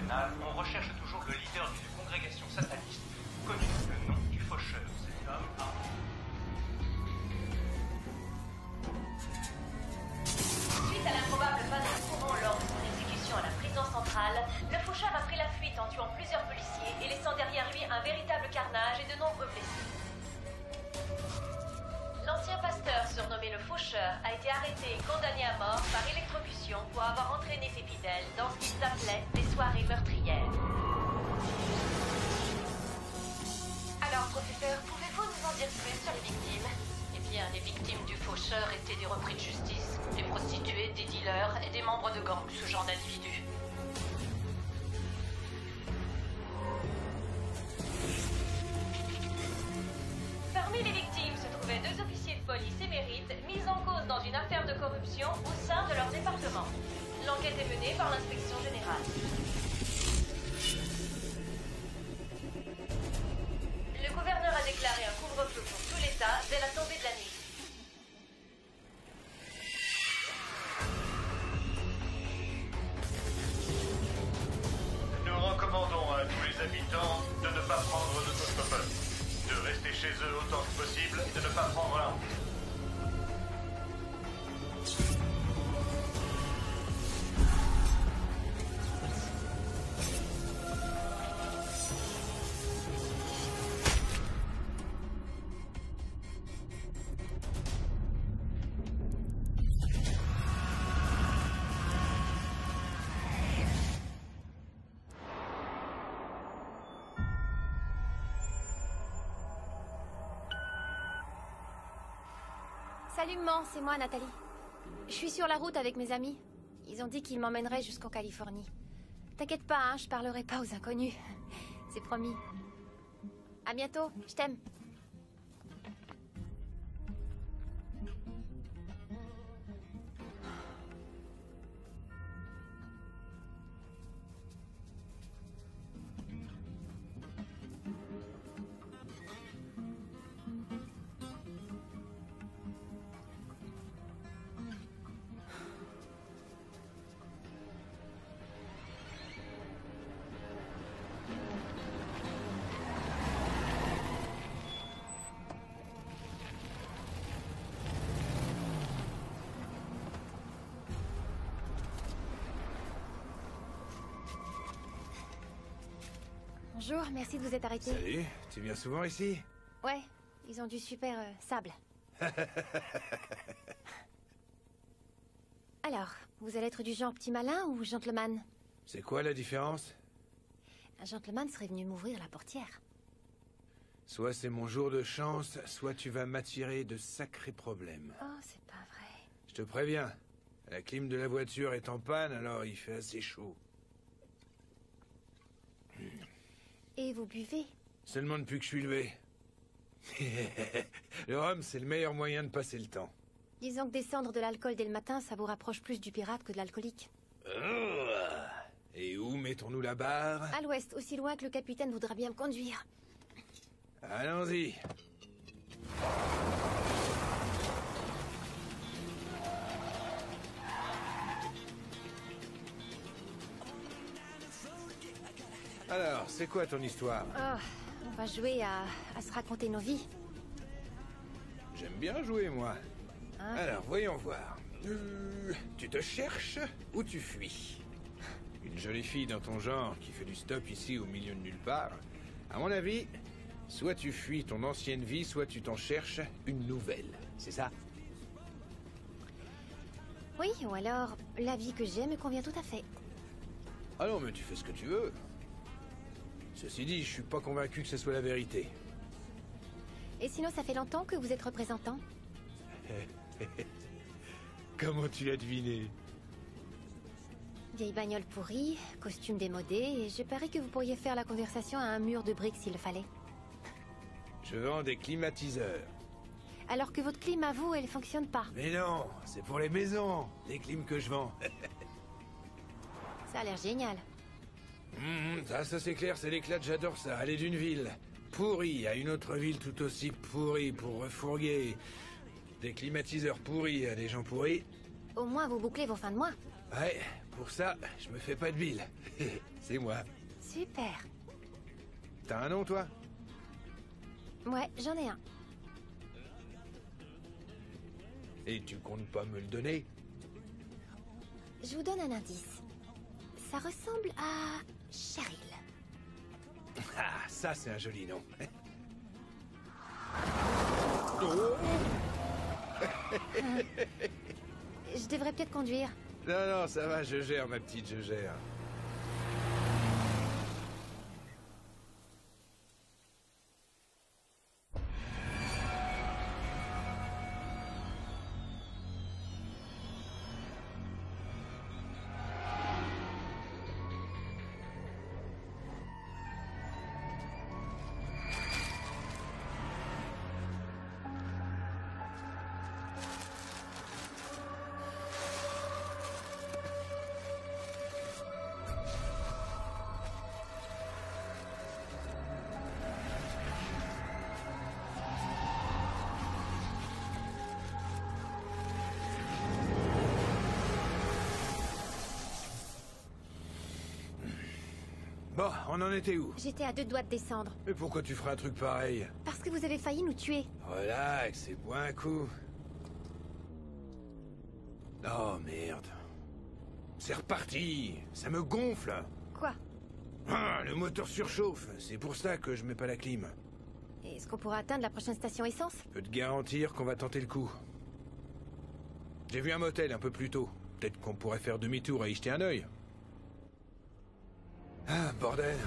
nationale, on recherche toujours le leader d'une congrégation sataniste, connu sous le nom du Faucheur. Cet homme a... Suite à l'improbable phase de courant lors de son exécution à la prison centrale, le Faucheur a pris la fuite en tuant plusieurs policiers et laissant derrière lui un véritable carnage et de nombreux blessés. L'ancien pasteur surnommé le Faucheur a été arrêté et condamné à mort par électrocution pour avoir entraîné ses fidèles dans ce qu'ils appelaient des soirées meurtrières. Alors, professeur, pouvez-vous nous en dire plus sur les victimes? Eh bien, les victimes du Faucheur étaient des repris de justice, des prostituées, des dealers et des membres de gangs, ce genre d'individus. Parmi les victimes se trouvaient 2 officiers de police émérites mis en cause dans une affaire de corruption au sein de leur département. L'enquête est menée par l'inspection générale. Le gouverneur a déclaré un couvre-feu pour tout l'État dès la tombée de la nuit. Nous recommandons à tous les habitants de ne pas prendre d'autostoppeur, de rester chez eux autant que possible et de ne pas prendre la route. Salut maman, c'est moi Nathalie. Je suis sur la route avec mes amis. Ils ont dit qu'ils m'emmèneraient jusqu'en Californie. T'inquiète pas, hein, je parlerai pas aux inconnus. C'est promis. À bientôt, je t'aime. Bonjour, merci de vous être arrêté. Salut, tu viens souvent ici? Ouais, ils ont du super sable. Alors, vous allez être du genre petit malin ou gentleman? C'est quoi la différence? Un gentleman serait venu m'ouvrir la portière. Soit c'est mon jour de chance, soit tu vas m'attirer de sacrés problèmes. Oh, c'est pas vrai. Je te préviens, la clim de la voiture est en panne, alors il fait assez chaud. Et vous buvez? Seulement depuis que je suis levé. Le rhum, c'est le meilleur moyen de passer le temps. Disons que descendre de l'alcool dès le matin, ça vous rapproche plus du pirate que de l'alcoolique. Et où mettons-nous la barre? À l'ouest, aussi loin que le capitaine voudra bien me conduire. Allons-y. Alors, c'est quoi ton histoire? Oh, on va jouer à se raconter nos vies. J'aime bien jouer, moi. Hein? Alors, voyons voir. Tu te cherches ou tu fuis? Une jolie fille dans ton genre qui fait du stop ici au milieu de nulle part. À mon avis, soit tu fuis ton ancienne vie, soit tu t'en cherches une nouvelle. C'est ça? Oui, ou alors, la vie que j'ai me convient tout à fait. Ah non, mais tu fais ce que tu veux. Ceci dit, je suis pas convaincu que ce soit la vérité. Et sinon, ça fait longtemps que vous êtes représentant? Comment tu l'as deviné? Vieille bagnole pourrie, costume démodé, et je parie que vous pourriez faire la conversation à un mur de briques s'il le fallait. Je vends des climatiseurs. Alors que votre clim à vous, elle fonctionne pas. Mais non, c'est pour les maisons, les clims que je vends. Ça a l'air génial. Ça c'est clair, c'est l'éclat, j'adore ça. Aller d'une ville pourrie à une autre ville tout aussi pourrie pour refourguer des climatiseurs pourris à des gens pourris. Au moins, vous bouclez vos fins de mois. Ouais, pour ça, je me fais pas de bile. C'est moi. Super. T'as un nom, toi? Ouais, j'en ai un. Et tu comptes pas me le donner? Je vous donne un indice. Ça ressemble à Cheryl. Ah, ça c'est un joli nom. Je devrais peut-être conduire. Non, non, ça va, je gère, ma petite, je gère. Bon, on en était où? J'étais à 2 doigts de descendre. Mais pourquoi tu ferais un truc pareil? Parce que vous avez failli nous tuer. Relax, c'est bois un coup. Oh merde. C'est reparti. Ça me gonfle. Quoi? Ah, le moteur surchauffe. C'est pour ça que je mets pas la clim. Est-ce qu'on pourra atteindre la prochaine station essence? Je peux te garantir qu'on va tenter le coup. J'ai vu un motel un peu plus tôt. Peut-être qu'on pourrait faire demi-tour et y jeter un œil. Ah, bordel.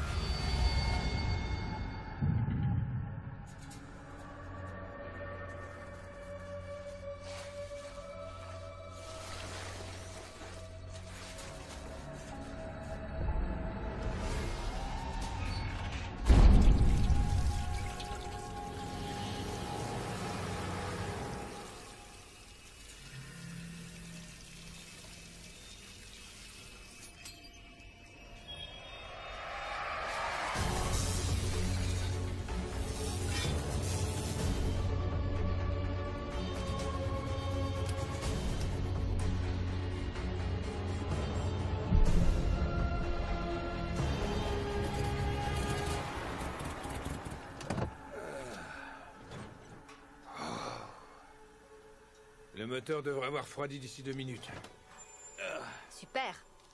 Le moteur devrait avoir refroidi d'ici 2 minutes. Super.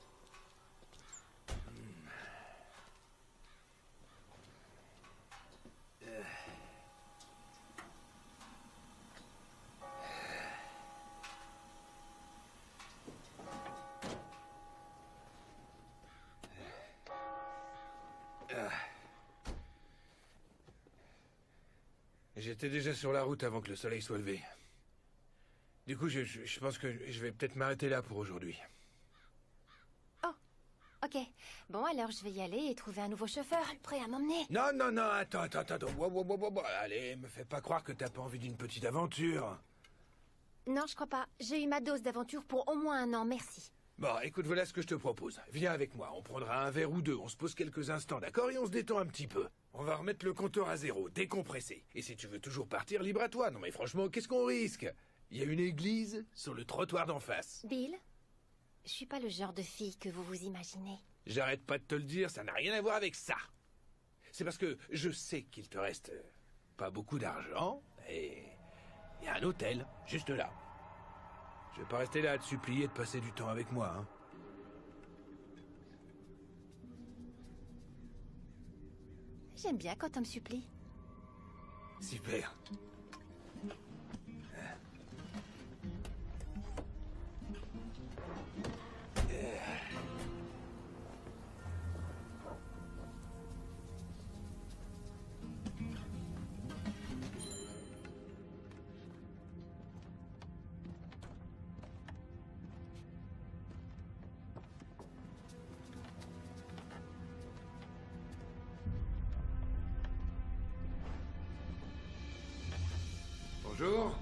J'étais déjà sur la route avant que le soleil soit levé. Du coup, je pense que je vais peut-être m'arrêter là pour aujourd'hui. Oh, ok. Bon, alors je vais y aller et trouver un nouveau chauffeur prêt à m'emmener. Non, non, non, attends. Wow. Allez, me fais pas croire que t'as pas envie d'une petite aventure. Non, je crois pas. J'ai eu ma dose d'aventure pour au moins 1 an, merci. Bon, écoute, voilà ce que je te propose. Viens avec moi, on prendra un verre ou deux, on se pose quelques instants, d'accord? Et on se détend un petit peu. On va remettre le compteur à 0, décompresser. Et si tu veux toujours partir, libre à toi. Non mais franchement, qu'est-ce qu'on risque? Il y a une église sur le trottoir d'en face. Bill, je suis pas le genre de fille que vous vous imaginez. J'arrête pas de te le dire, ça n'a rien à voir avec ça. C'est parce que je sais qu'il te reste pas beaucoup d'argent, et il y a un hôtel, juste là. Je vais pas rester là à te supplier de passer du temps avec moi, hein. J'aime bien quand on me supplie. Super. Bonjour.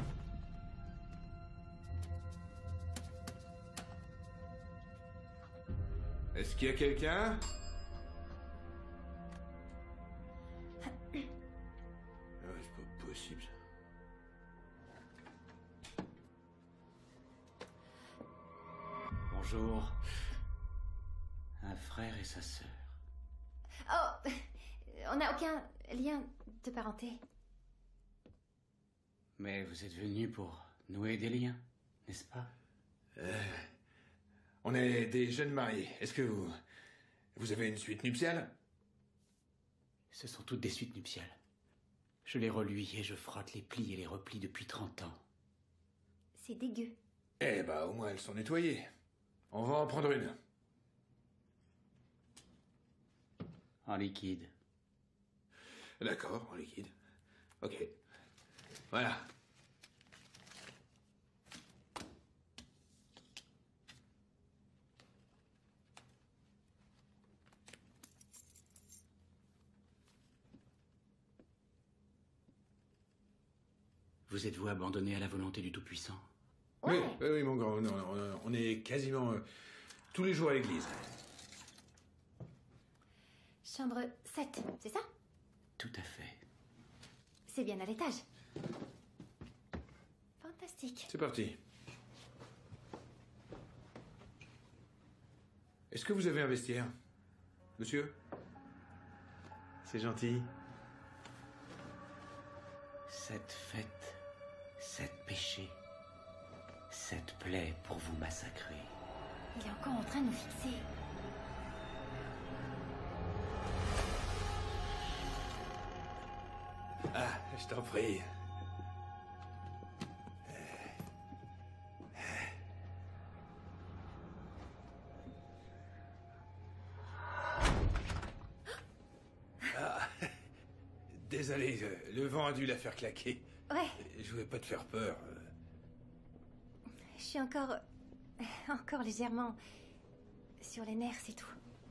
Est-ce qu'il y a quelqu'un? C'est pas possible. Bonjour. Un frère et sa sœur. Oh, on n'a aucun lien de parenté. Mais vous êtes venu pour nouer des liens, n'est-ce pas? On est des jeunes mariés. Est-ce que vous avez une suite nuptiale? Ce sont toutes des suites nuptiales. Je les reluis et je frotte les plis et les replis depuis 30 ans. C'est dégueu. Eh bah, au moins elles sont nettoyées. On va en prendre une. En liquide. D'accord, en liquide. Ok. Voilà. Vous êtes-vous abandonné à la volonté du Tout-Puissant? Oui, oui, mon grand. On est quasiment tous les jours à l'église. Chambre 7, c'est ça? Tout à fait. C'est bien à l'étage. Fantastique. C'est parti. Est-ce que vous avez un vestiaire, monsieur? C'est gentil. 7 fêtes, 7 péchés, 7 plaies pour vous massacrer. Il est encore en train de nous fixer. Ah, je t'en prie. Ah, désolé, le vent a dû la faire claquer. Ouais, Je voulais pas te faire peur. je suis encore légèrement sur les nerfs, c'est tout.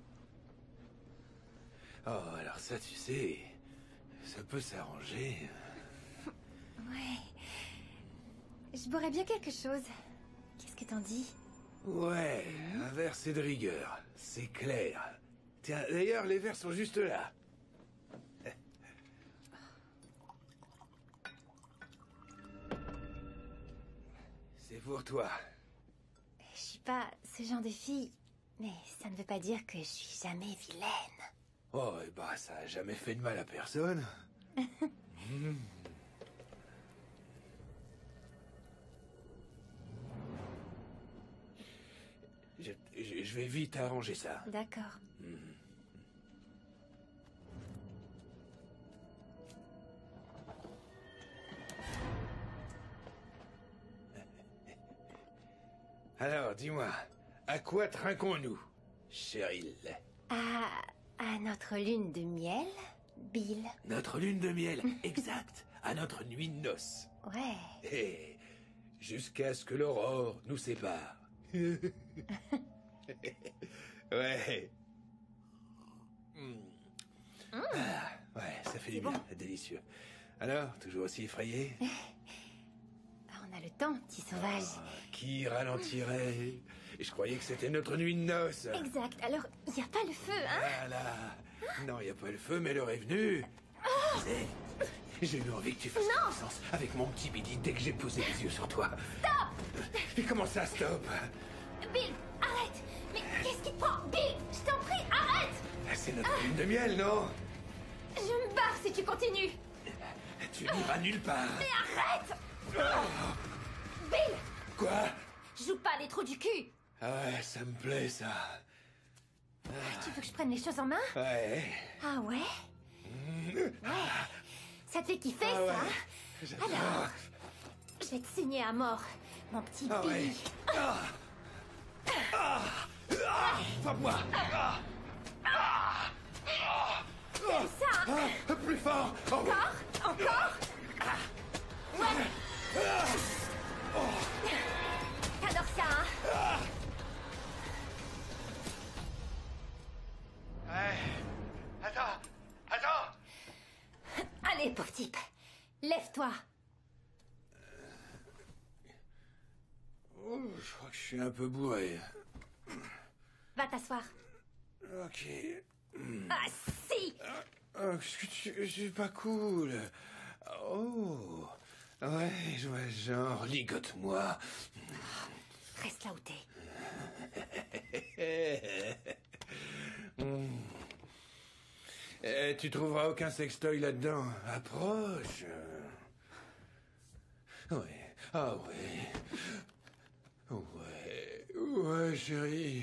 Oh, alors ça, tu sais, ça peut s'arranger. Ouais. Je boirais bien quelque chose. Qu'est-ce que t'en dis? Ouais, un verre, c'est de rigueur. C'est clair. Tiens, d'ailleurs, les verres sont juste là. C'est pour toi. Je suis pas ce genre de fille, mais ça ne veut pas dire que je suis jamais vilaine. Oh, et bah, ça a jamais fait de mal à personne. Je vais vite arranger ça. D'accord. Alors, dis-moi, à quoi trinquons-nous, Cheryl? À notre lune de miel, Bill. Notre lune de miel, exact, à notre nuit de noces. Ouais. Et jusqu'à ce que l'aurore nous sépare. Ouais. Ah, ouais, ça fait du bien, délicieux. Alors, toujours aussi effrayé? On a le temps, petit sauvage. Qui ralentirait? Je croyais que c'était notre nuit de noces. Exact. Alors, il n'y a pas le feu, hein? Voilà. Non, il n'y a pas le feu, mais l'heure est venue. Tu sais, j'ai eu envie que tu fasses connaissance avec mon petit Billy dès que j'ai posé les yeux sur toi. Stop! Et comment ça, stop? Bill, arrête! Mais qu'est-ce qui te prend? Bill, je t'en prie, arrête! C'est notre lune de miel, non? Je me barre si tu continues! Tu n'iras nulle part. Mais arrête! Bill! Quoi? Joue pas les trous du cul! Ah ouais, ça me plaît, ça. Tu veux que je prenne les choses en main? Ouais. Ah ouais? Ouais. Ça te fait kiffer, Ah ça? ouais. J'adore. Alors, je vais te saigner à mort, mon petit Ah ouais. Billy. Frappe-moi. Comme ça, hein? Plus fort. Oh, oui. Encore? Encore? Ouais! T'adores ça, hein? Ouais. Attends. Allez, pauvre type. Lève-toi. Oh, je crois que je suis un peu bourré. Va t'asseoir. Ok. Ah, si! Oh, qu'est-ce que tu... C'est pas cool. Oh. Ouais, je vois le genre. Ligote-moi. Reste là où t'es. Tu trouveras aucun sextoy là-dedans. Approche. Ouais. Ah ouais. Ouais. Ouais, chérie.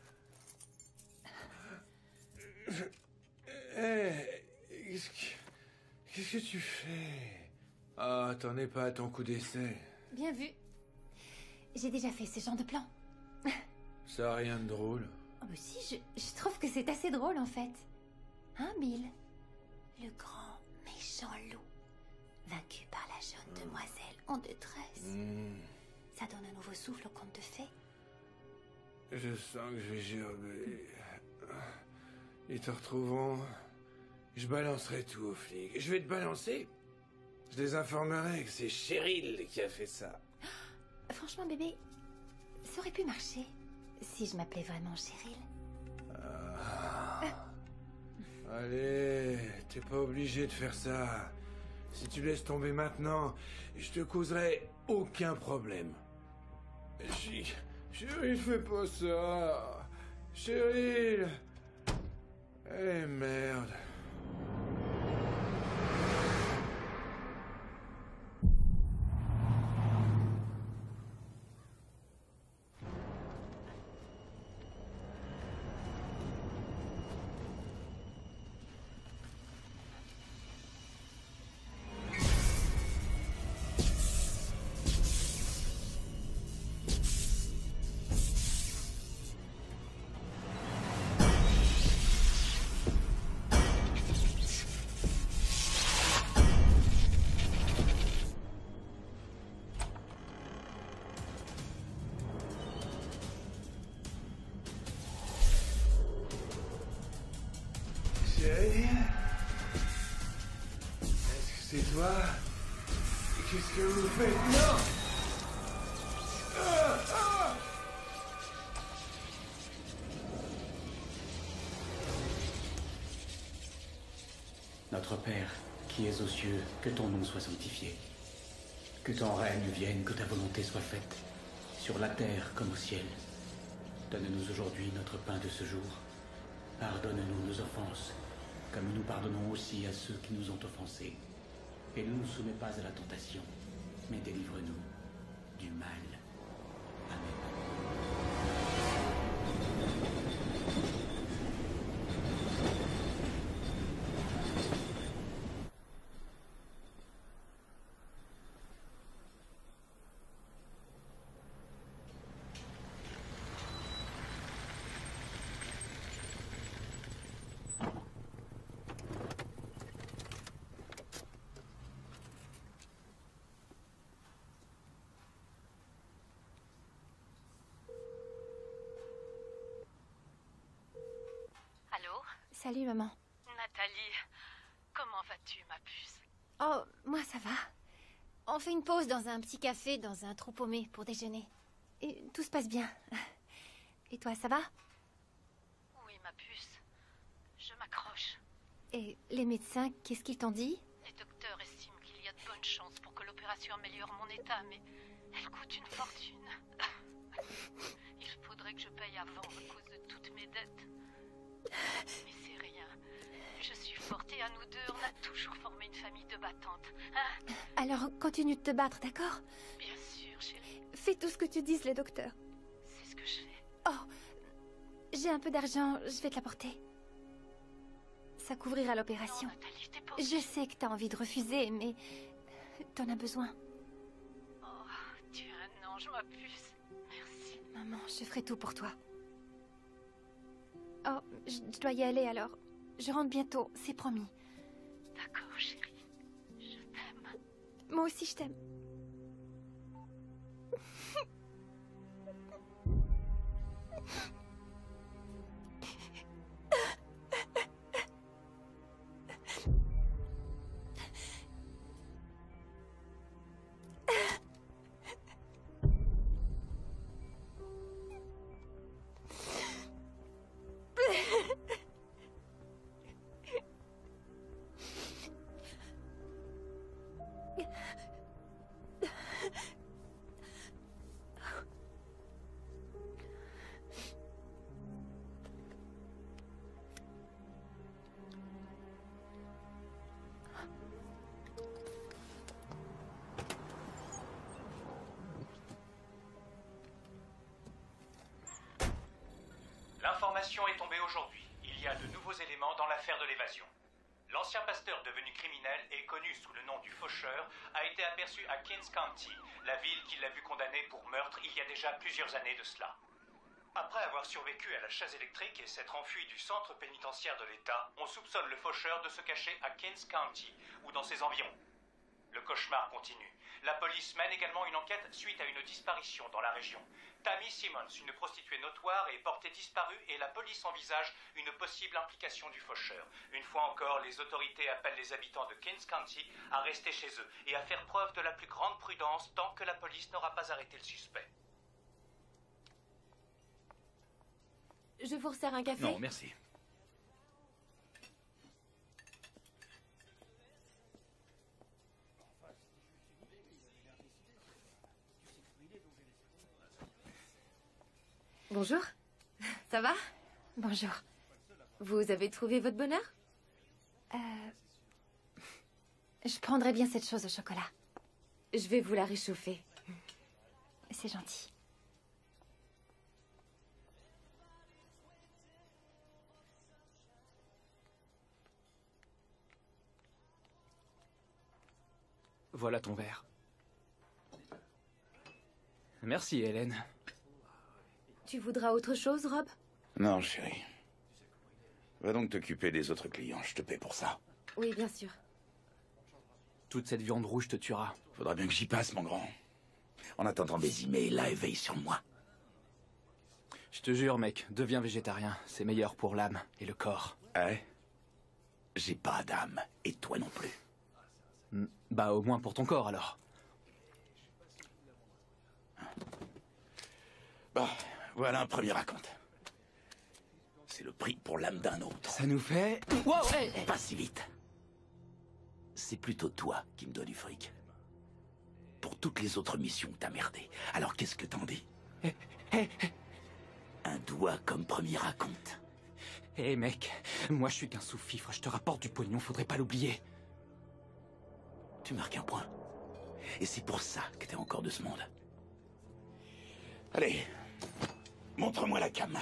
Qu'est-ce que tu fais? Ah, t'en es pas à ton coup d'essai. Bien vu. J'ai déjà fait ce genre de plan. Ça a rien de drôle. Oh, bah si, je trouve que c'est assez drôle en fait. Hein, Bill? Le grand méchant loup, vaincu par la jeune demoiselle en détresse. Ça donne un nouveau souffle au conte de fées. Je sens que je vais gerber. Ils te retrouveront. Je balancerai tout aux flics. Je vais te balancer. Je les informerai que c'est Cheryl qui a fait ça. Franchement, bébé, ça aurait pu marcher si je m'appelais vraiment Cheryl. Allez, t'es pas obligé de faire ça. Si tu laisses tomber maintenant, je te causerai aucun problème. Chérie, fais pas ça. Cheryl. Eh merde. Chérie? Est-ce que c'est toi? Qu'est-ce que vous faites? Non! Notre Père, qui es aux cieux, que ton nom soit sanctifié. Que ton règne vienne, que ta volonté soit faite, sur la terre comme au ciel. Donne-nous aujourd'hui notre pain de ce jour. Pardonne-nous nos offenses, comme nous pardonnons aussi à ceux qui nous ont offensés. Et ne nous soumets pas à la tentation, mais délivre-nous du mal. Amen. Allô? Salut, maman. Nathalie, comment vas-tu, ma puce? Oh, moi ça va. On fait une pause dans un petit café, dans un trou paumé, pour déjeuner. Et tout se passe bien. Et toi, ça va? Oui, ma puce. Je m'accroche. Et les médecins, qu'est-ce qu'ils t'ont dit? Les docteurs estiment qu'il y a de bonnes chances pour que l'opération améliore mon état, mais elle coûte une fortune. Il faudrait que je paye avant à cause de toutes mes dettes. Mais c'est rien. Je suis forte et à nous deux, on a toujours formé une famille de battantes. Hein? Alors, continue de te battre, d'accord? Bien sûr, chérie. Fais tout ce que te disent les docteurs. C'est ce que je fais. Oh, j'ai un peu d'argent, je vais te l'apporter. Ça couvrira l'opération. Non, Nathalie, t'es pas Je obligée. sais que t'as envie de refuser, mais t'en as besoin. Oh, tu es un ange, ma puce. Merci. Maman, je ferai tout pour toi. Oh, je dois y aller alors. Je rentre bientôt, c'est promis. D'accord, chérie. Je t'aime. Moi aussi, je t'aime. information est tombée aujourd'hui. Il y a de nouveaux éléments dans l'affaire de l'évasion. L'ancien pasteur devenu criminel et connu sous le nom du Faucheur a été aperçu à Kings County, la ville qui l'a vu condamné pour meurtre il y a déjà plusieurs années de cela. Après avoir survécu à la chaise électrique et s'être enfui du centre pénitentiaire de l'État, on soupçonne le Faucheur de se cacher à Kings County ou dans ses environs. Le cauchemar continue. La police mène également une enquête suite à une disparition dans la région. Tammy Simmons, une prostituée notoire, est portée disparue et la police envisage une possible implication du Faucheur. Une fois encore, les autorités appellent les habitants de Kings County à rester chez eux et à faire preuve de la plus grande prudence tant que la police n'aura pas arrêté le suspect. Je vous resserre un café? Non, merci. Bonjour. Ça va? Bonjour. Vous avez trouvé votre bonheur? Je prendrais bien cette chose au chocolat. Je vais vous la réchauffer. C'est gentil. Voilà ton verre. Merci, Hélène. Tu voudras autre chose, Rob? Non, chérie. Va donc t'occuper des autres clients, je te paie pour ça. Oui, bien sûr. Toute cette viande rouge te tuera. Faudra bien que j'y passe, mon grand. En attendant des emails, là, et veille sur moi. Je te jure, mec, deviens végétarien. C'est meilleur pour l'âme et le corps. Ouais. J'ai pas d'âme, et toi non plus. Bah, au moins pour ton corps, alors. Bah, voilà un premier raconte. C'est le prix pour l'âme d'un autre. Ça nous fait... Wow, hey, hey. Pas si vite. C'est plutôt toi qui me dois du fric. Pour toutes les autres missions que t'as merdé. Alors qu'est-ce que t'en dis? Un doigt comme premier raconte. Hé, mec, moi je suis qu'un sous-fifre. Je te rapporte du pognon, faudrait pas l'oublier. Tu marques un point. Et c'est pour ça que t'es encore de ce monde. Allez, montre-moi la cam.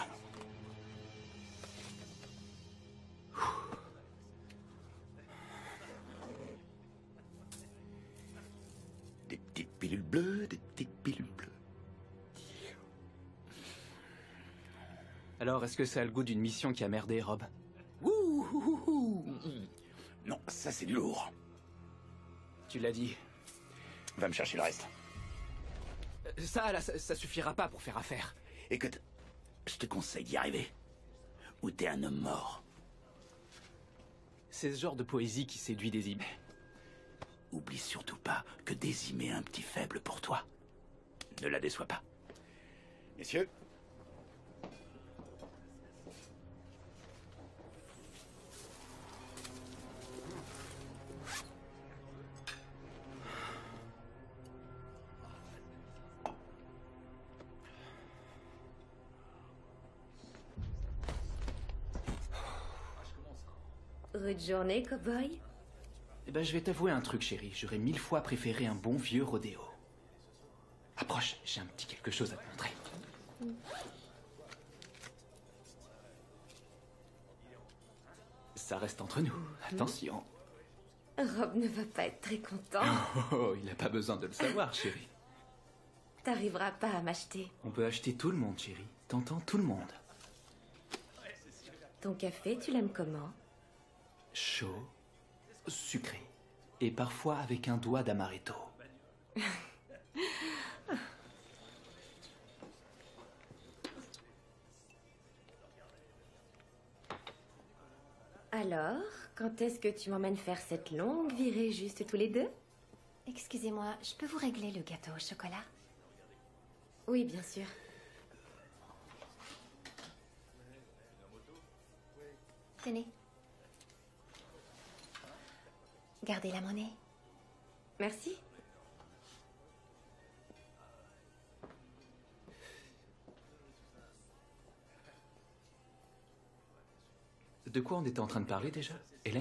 Des petites pilules bleues, des petites pilules bleues. Alors, est-ce que ça a le goût d'une mission qui a merdé, Rob? Non, ça c'est du lourd. Tu l'as dit. Va me chercher le reste. Ça, là, ça suffira pas pour faire affaire. Écoute, je te conseille d'y arriver. Ou t'es un homme mort. C'est ce genre de poésie qui séduit Désimé. Oublie surtout pas que Désimé a un petit faible pour toi. Ne la déçois pas. Messieurs. Rude journée, cowboy? Eh ben, je vais t'avouer un truc, chérie. J'aurais 1000 fois préféré un bon vieux rodéo. Approche, j'ai un petit quelque chose à te montrer. Ça reste entre nous. Attention. Rob ne va pas être très content. Oh, il n'a pas besoin de le savoir, chérie. T'arriveras pas à m'acheter. On peut acheter tout le monde, chérie. T'entends, tout le monde. Ton café, tu l'aimes comment? Chaud, sucré, et parfois avec un doigt d'amaretto. Alors, quand est-ce que tu m'emmènes faire cette longue virée juste tous les deux? Excusez-moi, je peux vous régler le gâteau au chocolat? Oui, bien sûr. Tenez. Gardez la monnaie. Merci. De quoi on était en train de parler déjà, Hélène?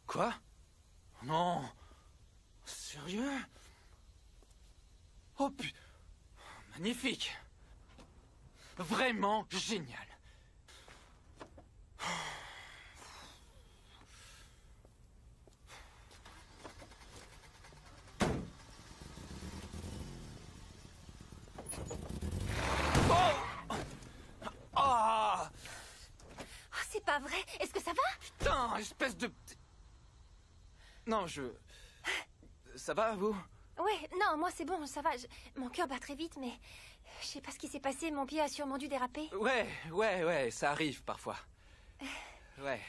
Quoi? Non. Sérieux? Oh putain. Magnifique. Vraiment génial. C'est pas vrai. Est-ce que ça va? Putain, espèce de... Non, Ça va, vous? Ouais, non, moi c'est bon, ça va. Mon cœur bat très vite, mais... Je sais pas ce qui s'est passé, mon pied a sûrement dû déraper. Ouais, ça arrive parfois. Ouais.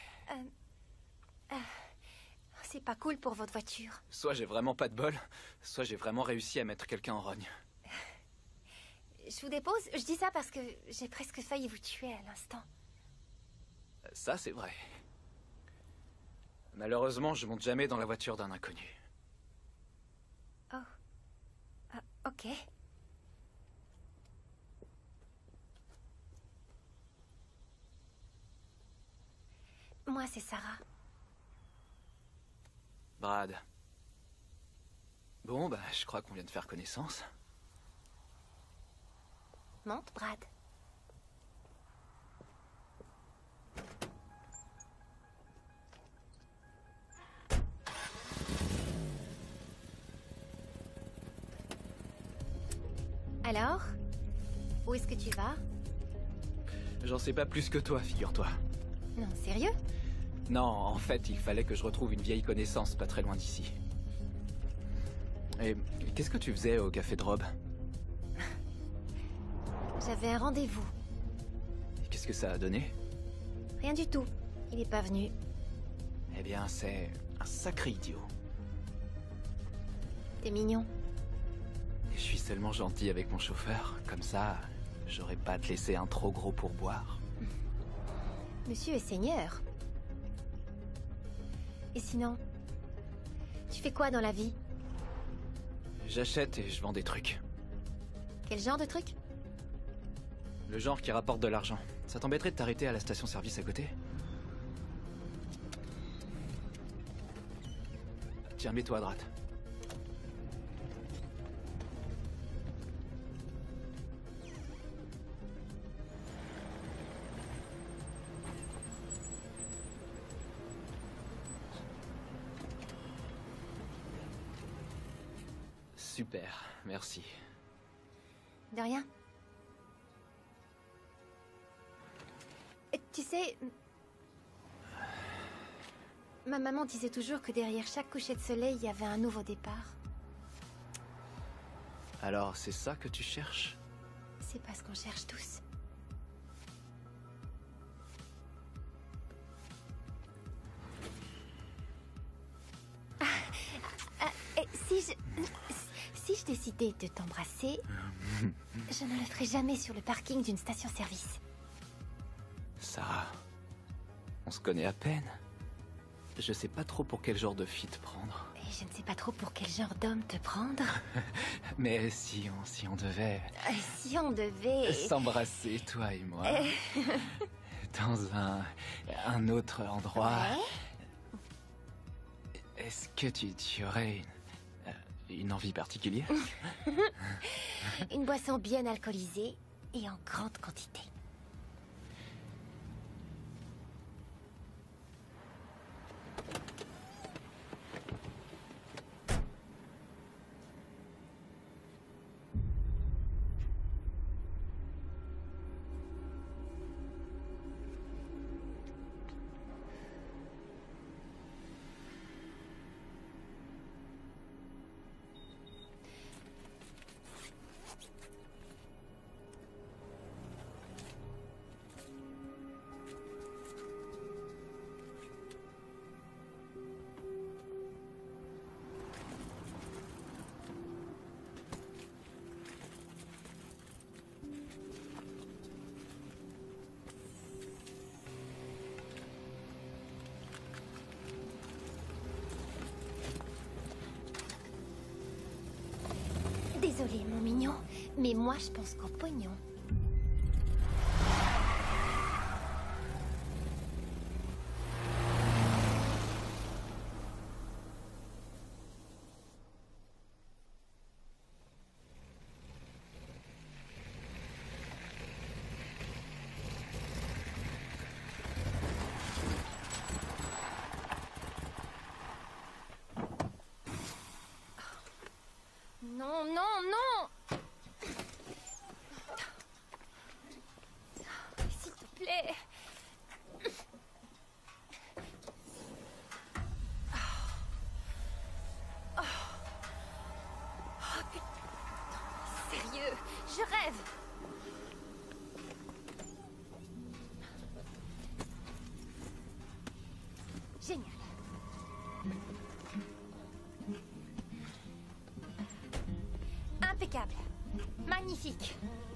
C'est pas cool pour votre voiture. Soit j'ai vraiment pas de bol, soit j'ai vraiment réussi à mettre quelqu'un en rogne. Je vous dépose? Je dis ça parce que j'ai presque failli vous tuer à l'instant. Ça, c'est vrai. Malheureusement, je monte jamais dans la voiture d'un inconnu. Oh. Ok. Moi, c'est Sarah. Brad. Bon, je crois qu'on vient de faire connaissance. Monte, Brad. Alors? Où est-ce que tu vas? J'en sais pas plus que toi, figure-toi. Non, sérieux? Non, en fait, il fallait que je retrouve une vieille connaissance pas très loin d'ici. Et qu'est-ce que tu faisais au café de Rob? J'avais un rendez-vous. Qu'est-ce que ça a donné? Rien du tout. Il est pas venu. Eh bien, c'est un sacré idiot. T'es mignon. Et je suis seulement gentil avec mon chauffeur. Comme ça, j'aurais pas à te laisser un trop gros pourboire. Monsieur est seigneur. Et sinon, tu fais quoi dans la vie? J'achète et je vends des trucs. Quel genre de truc? Le genre qui rapporte de l'argent. Ça t'embêterait de t'arrêter à la station-service à côté? Tiens, mets-toi à droite. Super, merci. De rien. Tu sais... Ma maman disait toujours que derrière chaque coucher de soleil, il y avait un nouveau départ. Alors, c'est ça que tu cherches? C'est pas ce qu'on cherche tous. Et si je décidais de t'embrasser, je ne le ferais jamais sur le parking d'une station-service. Sarah, on se connaît à peine. Je sais pas trop pour quel genre de fille te prendre. Et je ne sais pas trop pour quel genre d'homme te prendre. Mais si on devait... Si on devait... s'embrasser, toi et moi, dans un autre endroit... Ouais. Est-ce que tu aurais une envie particulière? Une boisson bien alcoolisée et en grande quantité. Désolée, mon mignon, mais moi, je pense qu'au pognon. Allez. Oh putain. Sérieux, je rêve. Génial. Impeccable. Magnifique.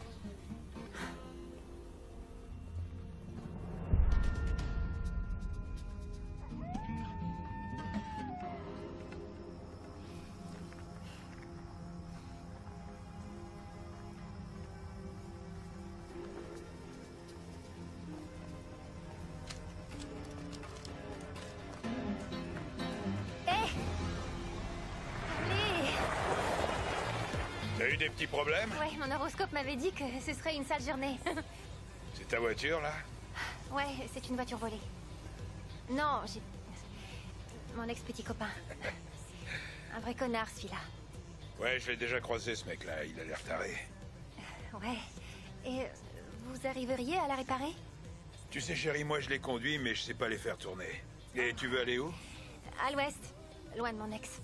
T'as eu des petits problèmes? Ouais, mon horoscope m'avait dit que ce serait une sale journée. C'est ta voiture, là? Ouais, c'est une voiture volée. Non, j'ai... Mon ex-petit copain. Un vrai connard, celui-là. Ouais, je l'ai déjà croisé, ce mec-là. Il a l'air taré. Ouais. Et vous arriveriez à la réparer? Tu sais, chérie, moi, je l'ai conduit, mais je sais pas les faire tourner. Et tu veux aller où? À l'ouest. Loin de mon ex.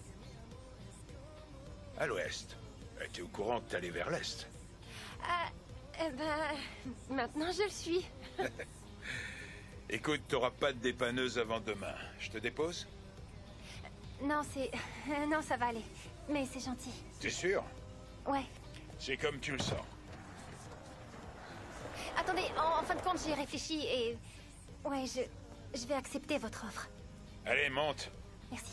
À l'ouest. T'es au courant que t'allais vers l'est? Ah, eh ben... Maintenant, je le suis. Écoute, t'auras pas de dépanneuse avant demain. Je te dépose? Non, c'est... Non, ça va aller. Mais c'est gentil. T'es sûr? Ouais. C'est comme tu le sens. Attendez, en fin de compte, j'y ai réfléchi et... Ouais, je vais accepter votre offre. Allez, monte. Merci.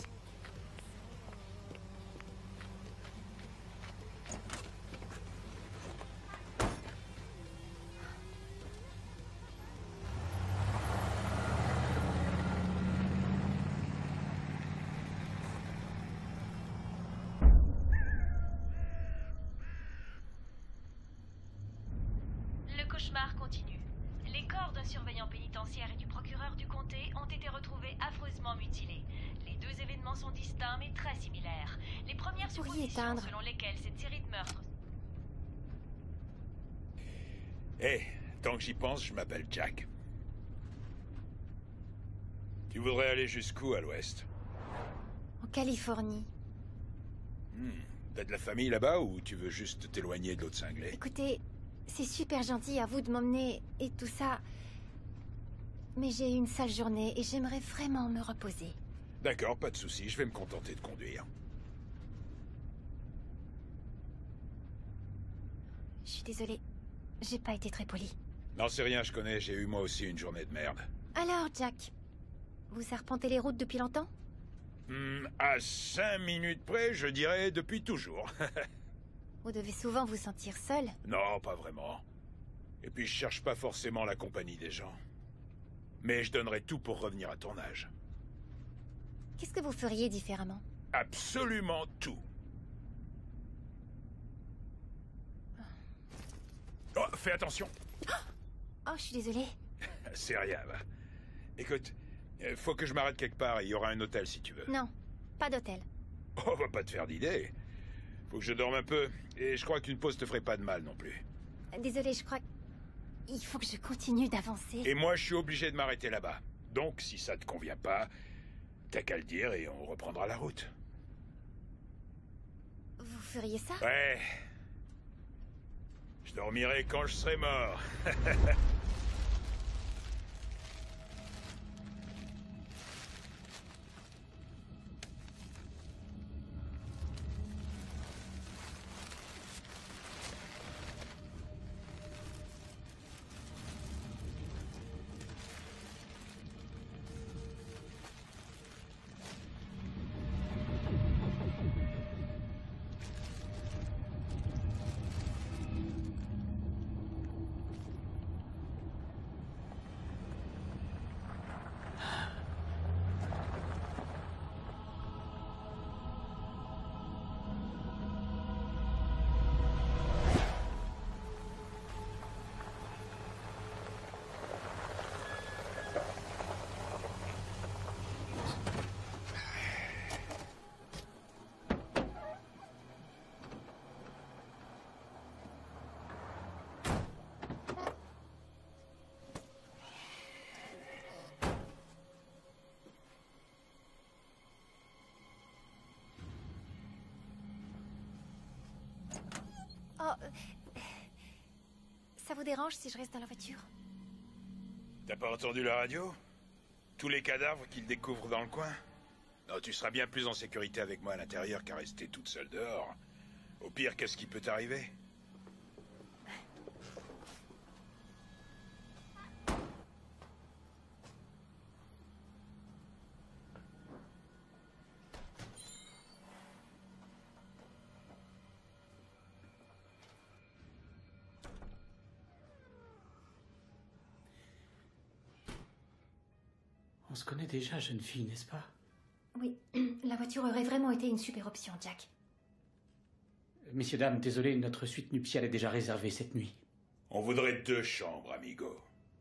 Le cauchemar continue. Les corps d'un surveillant pénitentiaire et du procureur du comté ont été retrouvés affreusement mutilés. Les deux événements sont distincts mais très similaires. Les premières Pourriez suppositions éteindre. selon lesquelles cette série de meurtres... Hé, tant que j'y pense, je m'appelle Jack. Tu voudrais aller jusqu'où à l'ouest? En Californie. T'as de la famille là-bas ou tu veux juste t'éloigner de l'autre cinglé? Écoutez, c'est super gentil à vous de m'emmener et tout ça. Mais j'ai eu une sale journée et j'aimerais vraiment me reposer. D'accord, pas de souci, je vais me contenter de conduire. Je suis désolée. J'ai pas été très polie. Non, c'est rien, je connais, j'ai eu moi aussi une journée de merde. Alors, Jack, vous arpentez les routes depuis longtemps? À 5 minutes près, je dirais depuis toujours. Vous devez souvent vous sentir seul. Non, pas vraiment. Et puis je cherche pas forcément la compagnie des gens. Mais je donnerais tout pour revenir à ton âge. Qu'est-ce que vous feriez différemment? Absolument tout. Oh, fais attention. Oh, je suis désolée. C'est rien, va. Écoute, faut que je m'arrête quelque part et il y aura un hôtel si tu veux. Non, pas d'hôtel. Oh, va pas te faire d'idée. Faut que je dorme un peu. Et je crois qu'une pause te ferait pas de mal non plus. Désolée, je crois qu'il faut que je continue d'avancer. Et moi, je suis obligé de m'arrêter là-bas. Donc, si ça te convient pas, t'as qu'à le dire et on reprendra la route. Vous feriez ça? Ouais. Je dormirai quand je serai mort. Oh... Ça vous dérange si je reste dans la voiture? T'as pas entendu la radio? Tous les cadavres qu'ils découvrent dans le coin? Non, tu seras bien plus en sécurité avec moi à l'intérieur qu'à rester toute seule dehors. Au pire, qu'est-ce qui peut t'arriver? On se connaît déjà, jeune fille, n'est-ce pas? Oui, la voiture aurait vraiment été une super option, Jack. Messieurs, dames, désolé, notre suite nuptiale est déjà réservée cette nuit. On voudrait 2 chambres, amigo.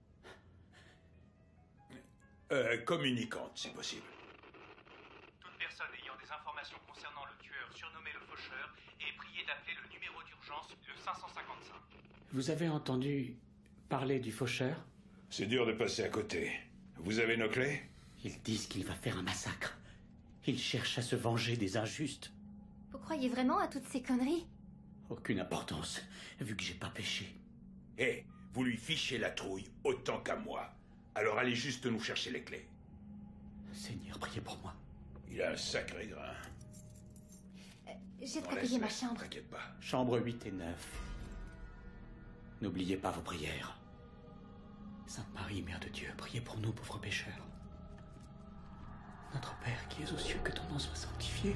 Communicantes, si possible. Toute personne ayant des informations concernant le tueur surnommé le Faucheur est priée d'appeler le numéro d'urgence, le 555. Vous avez entendu parler du faucheur? C'est dur de passer à côté. Vous avez nos clés? Ils disent qu'il va faire un massacre. Il cherche à se venger des injustes. Vous croyez vraiment à toutes ces conneries? Aucune importance, vu que j'ai pas péché. Hé, vous lui fichez la trouille autant qu'à moi. Alors allez juste nous chercher les clés. Seigneur, priez pour moi. Il a un sacré grain. J'ai de Non, quoi payer ma laisse, chambre. T'inquiète pas. Chambre 8 et 9. N'oubliez pas vos prières. Sainte Marie, Mère de Dieu, priez pour nous, pauvres pécheurs. Notre Père qui es aux cieux, que ton nom soit sanctifié.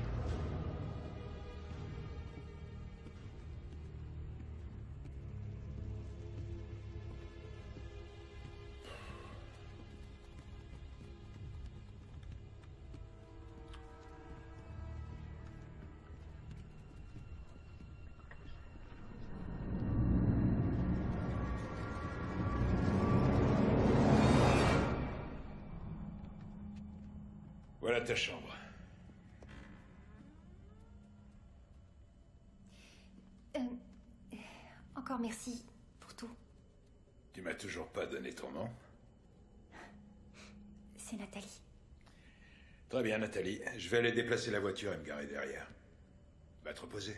Voilà ta chambre. Encore merci pour tout. Tu m'as toujours pas donné ton nom? C'est Nathalie. Très bien, Nathalie. Je vais aller déplacer la voiture et me garer derrière. Va te reposer.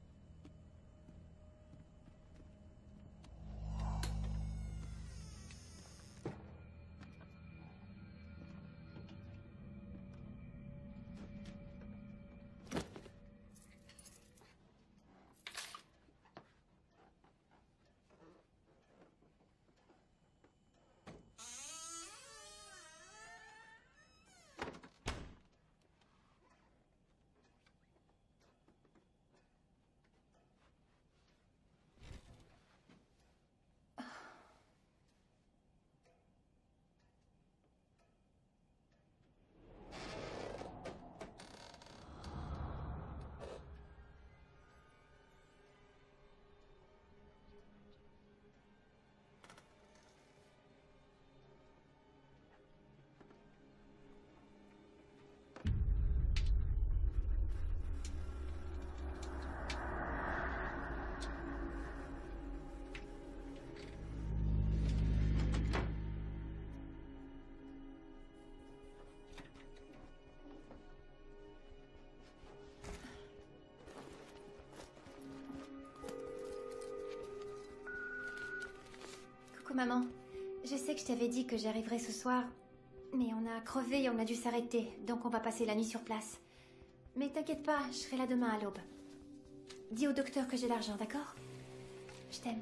Coucou maman. Je sais que je t'avais dit que j'arriverais ce soir, mais on a crevé et on a dû s'arrêter, donc on va passer la nuit sur place. Mais t'inquiète pas, je serai là demain à l'aube. Dis au docteur que j'ai l'argent, d'accord? Je t'aime.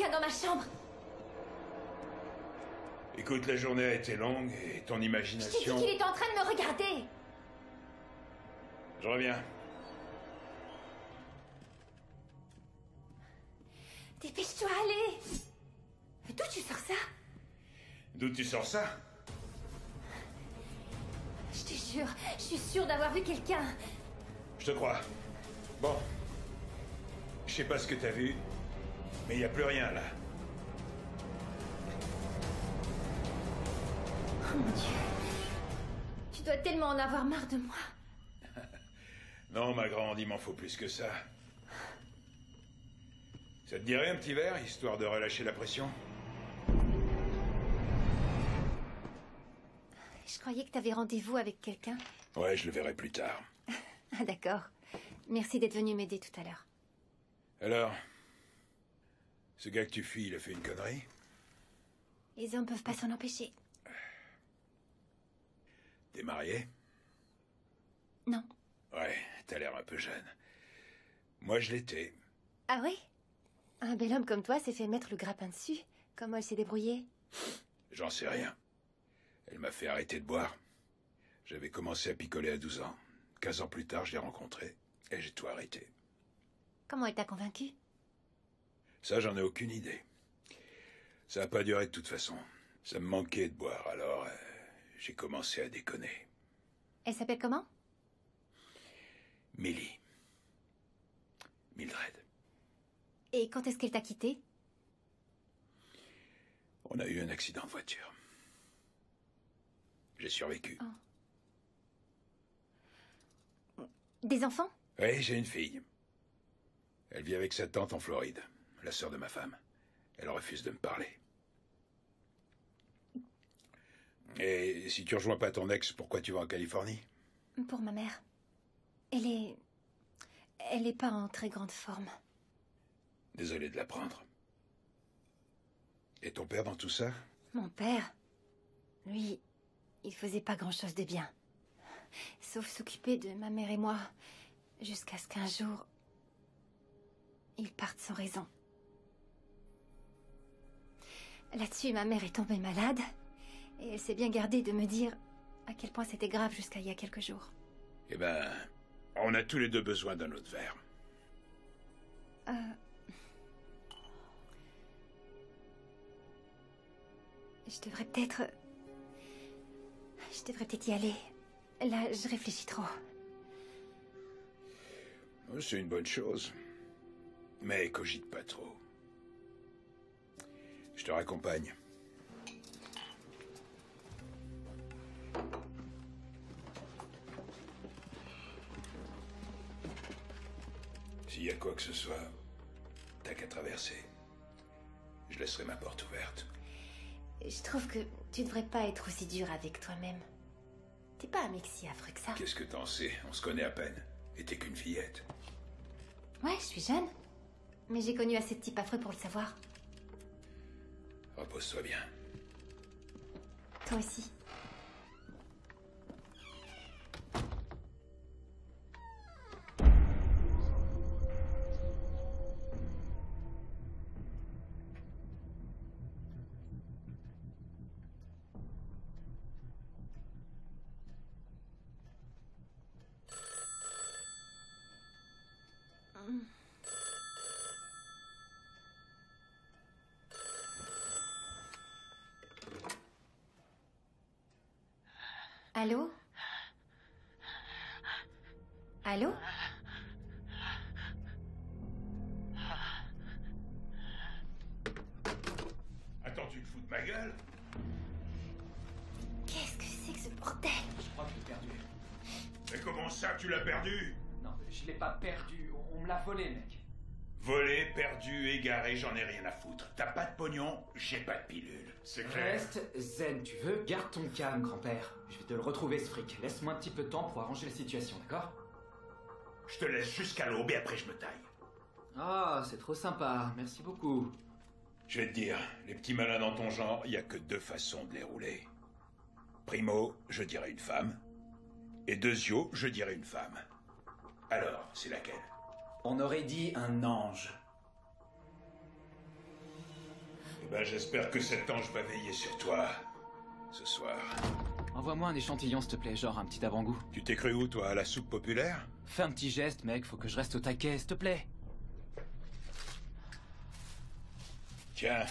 quelqu'un dans ma chambre. Écoute, la journée a été longue et ton Je t'ai dit imagination... qu'il était en train de me regarder. Je reviens. Dépêche-toi, allez. D'où tu sors ça? D'où tu sors ça? Je te jure, je suis sûre d'avoir vu quelqu'un. Je te crois. Bon. Je sais pas ce que t'as vu, mais y a plus rien là. Oh mon Dieu. Tu dois tellement en avoir marre de moi. Non, ma grande, il m'en faut plus que ça. Ça te dirait un petit verre, histoire de relâcher la pression? Je croyais que t'avais rendez-vous avec quelqu'un. Ouais, je le verrai plus tard. Ah d'accord. Merci d'être venu m'aider tout à l'heure. Alors, ce gars que tu fuis, il a fait une connerie? Les hommes peuvent pas s'en empêcher. T'es marié? Non. Ouais, t'as l'air un peu jeune. Moi, je l'étais. Ah oui? Un bel homme comme toi s'est fait mettre le grappin dessus. Comment elle s'est débrouillée? J'en sais rien. Elle m'a fait arrêter de boire. J'avais commencé à picoler à 12 ans. 15 ans plus tard, je l'ai rencontrée. Et j'ai tout arrêté. Comment elle t'a convaincu? Ça, j'en ai aucune idée. Ça n'a pas duré de toute façon. Ça me manquait de boire, alors j'ai commencé à déconner. Elle s'appelle comment? Millie. Mildred. Et quand est-ce qu'elle t'a quitté? On a eu un accident de voiture. J'ai survécu. Oh. Des enfants? Oui, j'ai une fille. Elle vit avec sa tante en Floride, la sœur de ma femme. Elle refuse de me parler. Et si tu rejoins pas ton ex, pourquoi tu vas en Californie? Pour ma mère. Elle est pas en très grande forme. Désolé de l'apprendre. Et ton père dans tout ça? Mon père, lui, il faisait pas grand-chose de bien. Sauf s'occuper de ma mère et moi, jusqu'à ce qu'un jour, il parte sans raison. Là-dessus, ma mère est tombée malade, et elle s'est bien gardée de me dire à quel point c'était grave jusqu'à il y a quelques jours. Eh ben, on a tous les deux besoin d'un autre verre. Je devrais peut-être y aller. Là, je réfléchis trop. C'est une bonne chose. Mais cogite pas trop. Je te raccompagne. S'il y a quoi que ce soit, t'as qu'à traverser. Je laisserai ma porte ouverte. Je trouve que tu devrais pas être aussi dur avec toi-même. T'es pas un mec si affreux que ça. Qu'est-ce que t'en sais? On se connaît à peine. Et t'es qu'une fillette. Ouais, je suis jeune. Mais j'ai connu assez de types affreux pour le savoir. Repose-toi bien. Toi aussi. Allô? Allô? Attends, tu te fous de ma gueule? Qu'est-ce que c'est que ce bordel? Je crois que je l'ai perdu. Mais comment ça, tu l'as perdu? Non, je l'ai pas perdu. On me l'a volé, mec. Volé, perdu, égaré, j'en ai rien à foutre. T'as pas de pognon, j'ai pas de pilule. C'est clair? Reste zen, tu veux? Garde ton calme, grand-père. Je vais te le retrouver, ce fric. Laisse-moi un petit peu de temps pour arranger la situation, d'accord? Je te laisse jusqu'à l'aube et après je me taille. Ah, c'est trop sympa. Merci beaucoup. Je vais te dire, les petits malins dans ton genre, il y a que deux façons de les rouler. Primo, je dirais une femme. Et deuxio, je dirais une femme. Alors, c'est laquelle? On aurait dit un ange. Eh ben, j'espère que cet ange va veiller sur toi. Ce soir. Envoie-moi un échantillon, s'il te plaît, genre un petit avant-goût. Tu t'es cru où, toi, à la soupe populaire? Fais un petit geste, mec, faut que je reste au taquet, s'il te plaît. Tiens.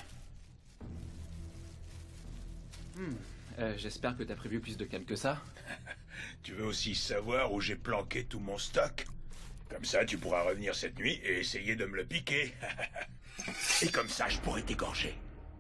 J'espère que t'as prévu plus de calme que ça. Tu veux aussi savoir où j'ai planqué tout mon stock? Comme ça, tu pourras revenir cette nuit et essayer de me le piquer. Et comme ça, je pourrais t'égorger.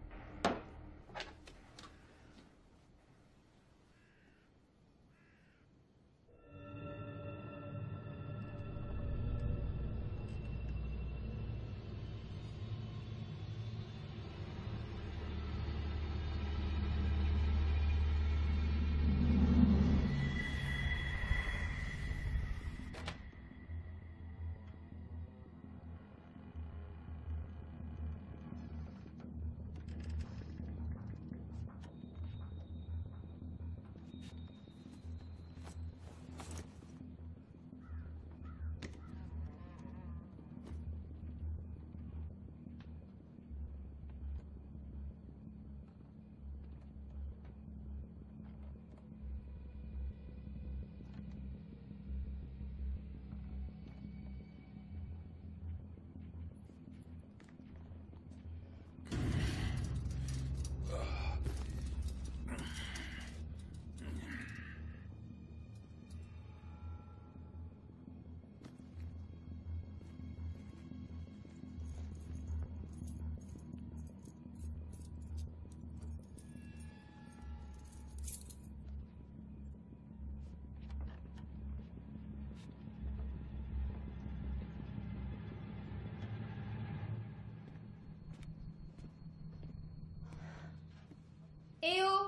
Eh oh!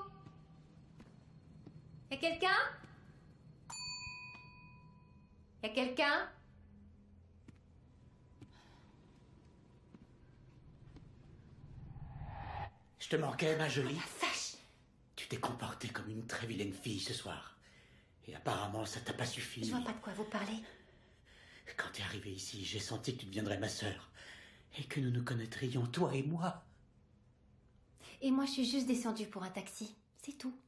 Y'a quelqu'un? Y'a quelqu'un? Je te manquais, ma jolie. La vache! Tu t'es comportée comme une très vilaine fille ce soir. Et apparemment, ça t'a pas suffi. Je vois pas de quoi vous parlez. Quand t'es arrivée ici, j'ai senti que tu deviendrais ma sœur. Et que nous nous connaîtrions, toi et moi. Et moi, je suis juste descendue pour un taxi. C'est tout.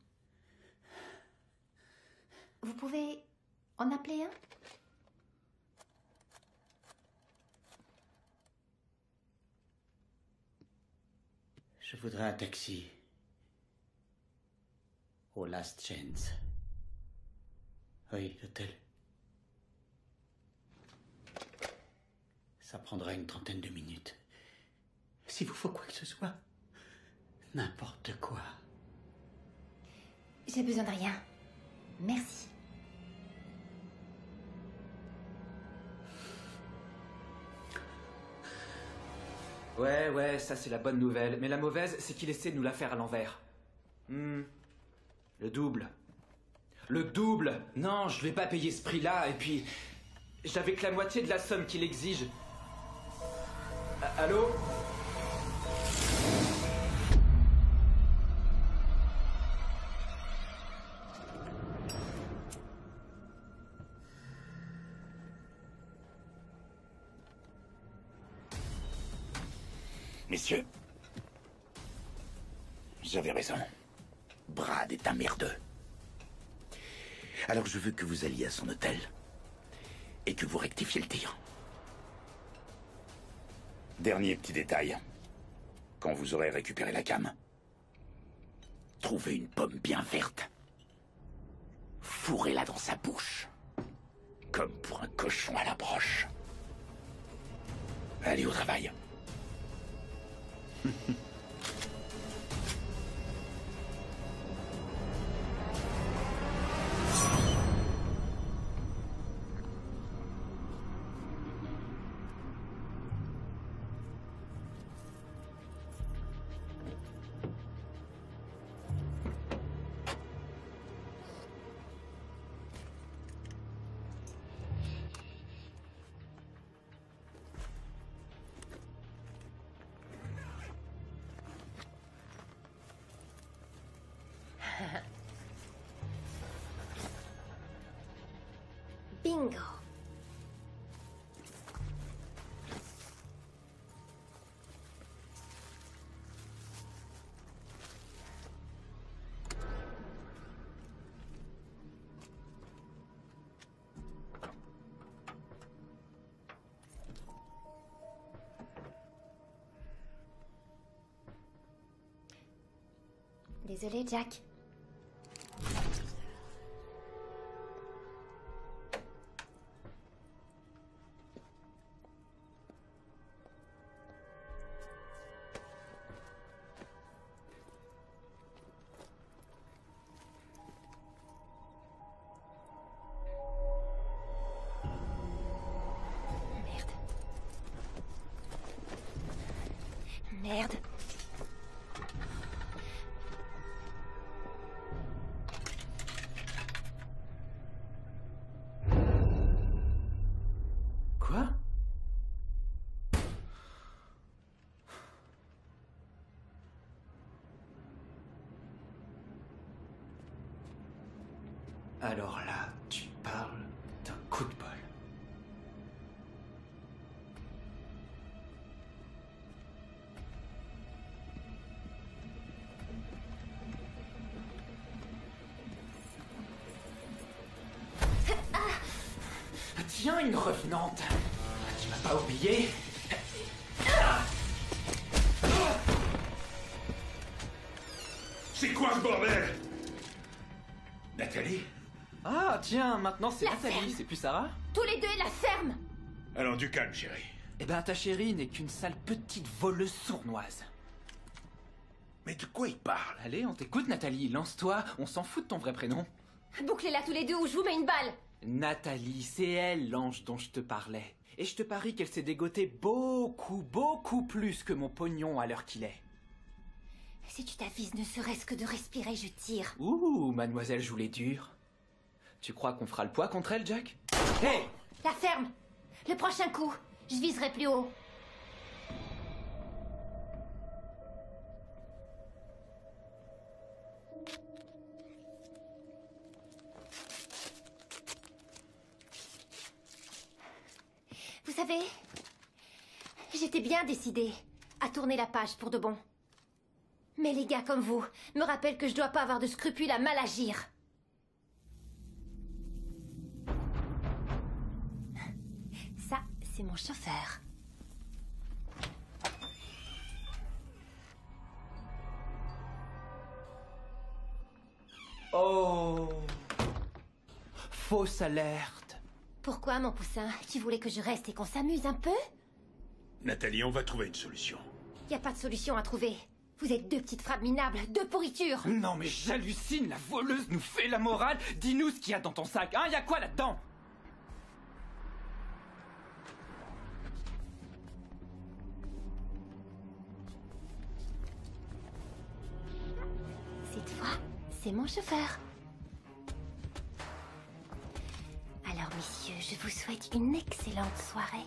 Vous pouvez en appeler un? Je voudrais un taxi. Au Last Chance. Oui, l'hôtel. Ça prendra une trentaine de minutes. S'il vous faut quoi que ce soit. N'importe quoi. J'ai besoin de rien. Merci. Ouais, ça c'est la bonne nouvelle. Mais la mauvaise, c'est qu'il essaie de nous la faire à l'envers. Le double. Le double! Non, je vais pas payer ce prix-là, et puis... J'avais que la moitié de la somme qu'il exige. Allô? Messieurs, j'avais raison. Brad est un merdeux. Alors je veux que vous alliez à son hôtel et que vous rectifiez le tir. Dernier petit détail. Quand vous aurez récupéré la cam, trouvez une pomme bien verte. Fourrez-la dans sa bouche. Comme pour un cochon à la broche. Allez au travail. Bingo. Désolée, Jack. Merde. Quoi? Alors là, tu parles d'un coup de bol. Tiens, une revenante. Tu m'as pas oublié? C'est quoi ce bordel? Nathalie? Ah, tiens, maintenant c'est La Nathalie, ferme. c'est plus Sarah? Tous les deux, la ferme! Allons, du calme, chérie. Eh ben, ta chérie n'est qu'une sale petite voleuse sournoise. Mais de quoi il parle? Allez, on t'écoute, Nathalie, lance-toi, on s'en fout de ton vrai prénom. Bouclez-la tous les deux ou je vous mets une balle! Nathalie, c'est elle l'ange dont je te parlais. Et je te parie qu'elle s'est dégotée beaucoup plus que mon pognon à l'heure qu'il est. Si tu t'avises ne serait-ce que de respirer, je tire. Ouh, mademoiselle joue les durs. Tu crois qu'on fera le poids contre elle, Jack? Hey! La ferme! Le prochain coup, je viserai plus haut. Vous savez, j'étais bien décidée à tourner la page pour de bon. Mais les gars comme vous me rappellent que je dois pas avoir de scrupules à mal agir. Ça, c'est mon chauffeur. Oh! Fausse alerte. Pourquoi, mon poussin? Tu voulais que je reste et qu'on s'amuse un peu? Nathalie, on va trouver une solution. Y a pas de solution à trouver. Vous êtes deux petites frappes minables, deux pourritures. Non mais j'hallucine, la voleuse nous fait la morale. Dis-nous ce qu'il y a dans ton sac, hein? Y a quoi là-dedans? Cette fois, c'est mon chauffeur. Alors, messieurs, je vous souhaite une excellente soirée.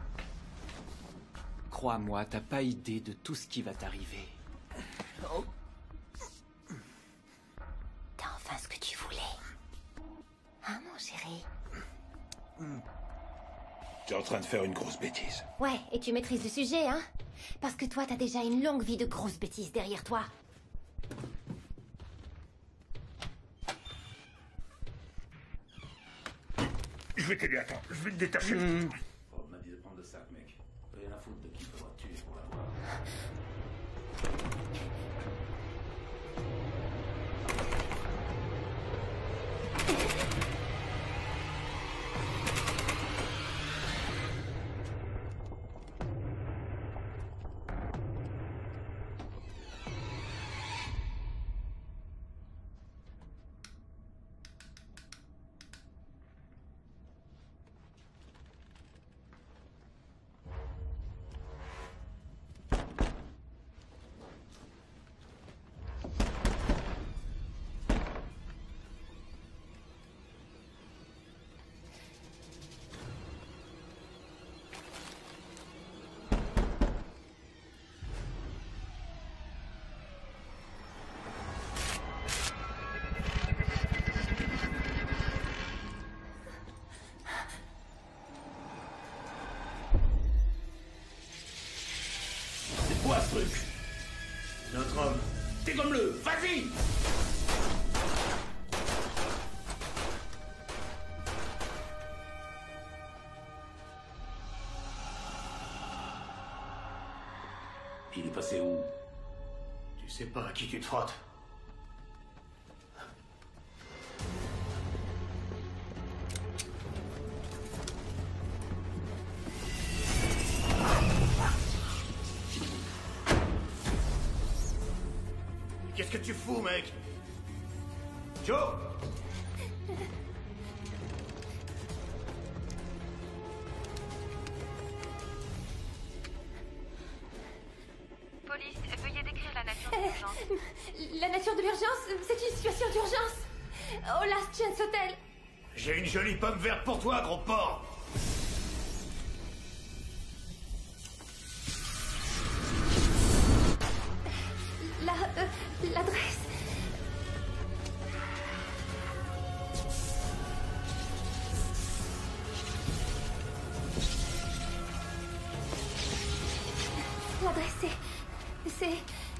Crois-moi, t'as pas idée de tout ce qui va t'arriver. Oh. T'as enfin ce que tu voulais. Hein, mon chéri? T'es en train de faire une grosse bêtise. Ouais, et tu maîtrises le sujet, hein? Parce que toi, t'as déjà une longue vie de grosses bêtises derrière toi. Je vais t'aider, attends. Je vais te détacher. On m'a dit de prendre le sac, mec. Rien à foutre de qui faudra tuer pour l'avoir. C'est quoi ce truc? Notre homme. Dégomme-le, vas-y! Il est passé où? Tu sais pas à qui tu te frottes. Qu'est-ce que tu fous, mec? Joe! Police, veuillez décrire la nature de l'urgence. La nature de l'urgence, c'est une situation d'urgence. Au Last Chance Hotel. J'ai une jolie pomme verte pour toi, gros porc! L'adresse. L'adresse, c'est...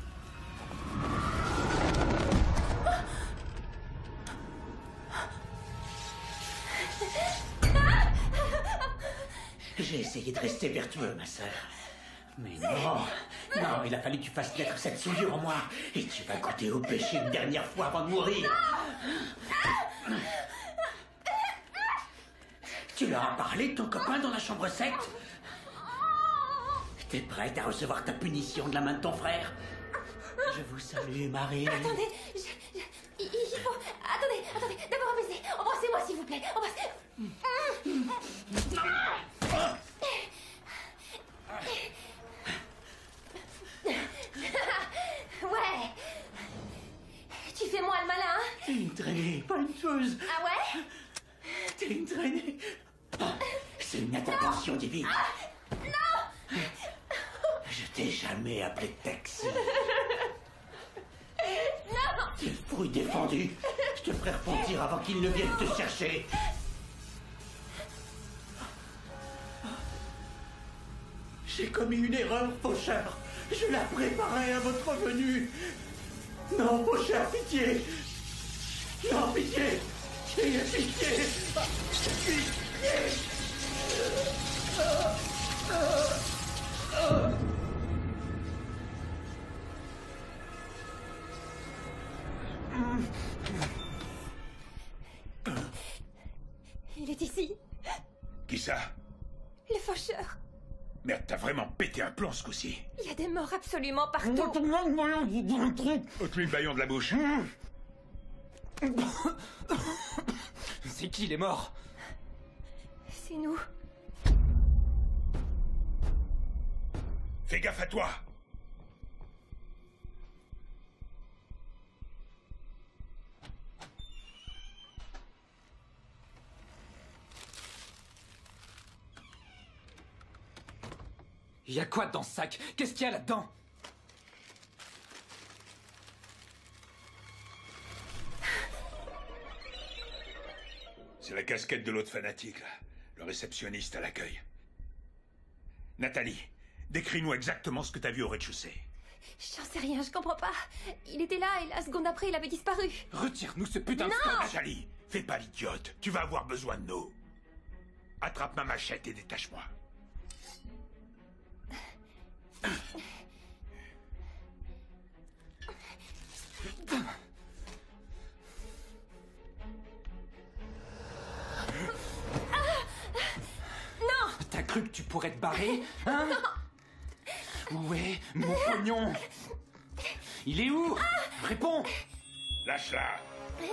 J'ai essayé de rester vertueux, ma sœur. Mais non, non, il a fallu que tu fasses naître cette souillure en moi. Et tu vas goûter au péché une dernière fois avant de mourir. Tu leur as parlé de ton copain dans la chambre secte? T'es prête à recevoir ta punition de la main de ton frère? Je vous salue, Marie. Attendez, il faut... Attendez, d'abord un baiser. Embrassez-moi, s'il vous plaît. Ouais. Tu fais moi le malin, hein? T'es une traînée, pas une tueuse. Ah ouais? T'es une traînée. C'est une intervention divine. Non! Je t'ai jamais appelé Tex. Non! T'es le fruit défendu. Je te ferai repentir avant qu'ils ne viennent te chercher. J'ai commis une erreur, faucheur. Je la préparais à votre venue. Non, faucheur, pitié. Non, pitié. Pitié. Pitié. Il est ici, Qui ça? le faucheur. Merde, t'as vraiment pété un plomb ce coup-ci. Il y a des morts absolument partout. Ôte-lui le baillon de la bouche. C'est qui les morts? C'est nous. Fais gaffe à toi. Il y a quoi dans ce sac? Qu'est-ce qu'il y a là-dedans? C'est la casquette de l'autre fanatique, là. Le réceptionniste à l'accueil. Nathalie, décris-nous exactement ce que t'as vu au rez-de-chaussée. J'en sais rien, je comprends pas. Il était là et la seconde après, il avait disparu. Retire-nous ce putain de Non! scotch. Nathalie, fais pas l'idiote. Tu vas avoir besoin de nous. Attrape ma machette et détache-moi. T'as cru que tu pourrais te barrer? Hein? Où est mon pognon? Il est où? Réponds! Lâche-la.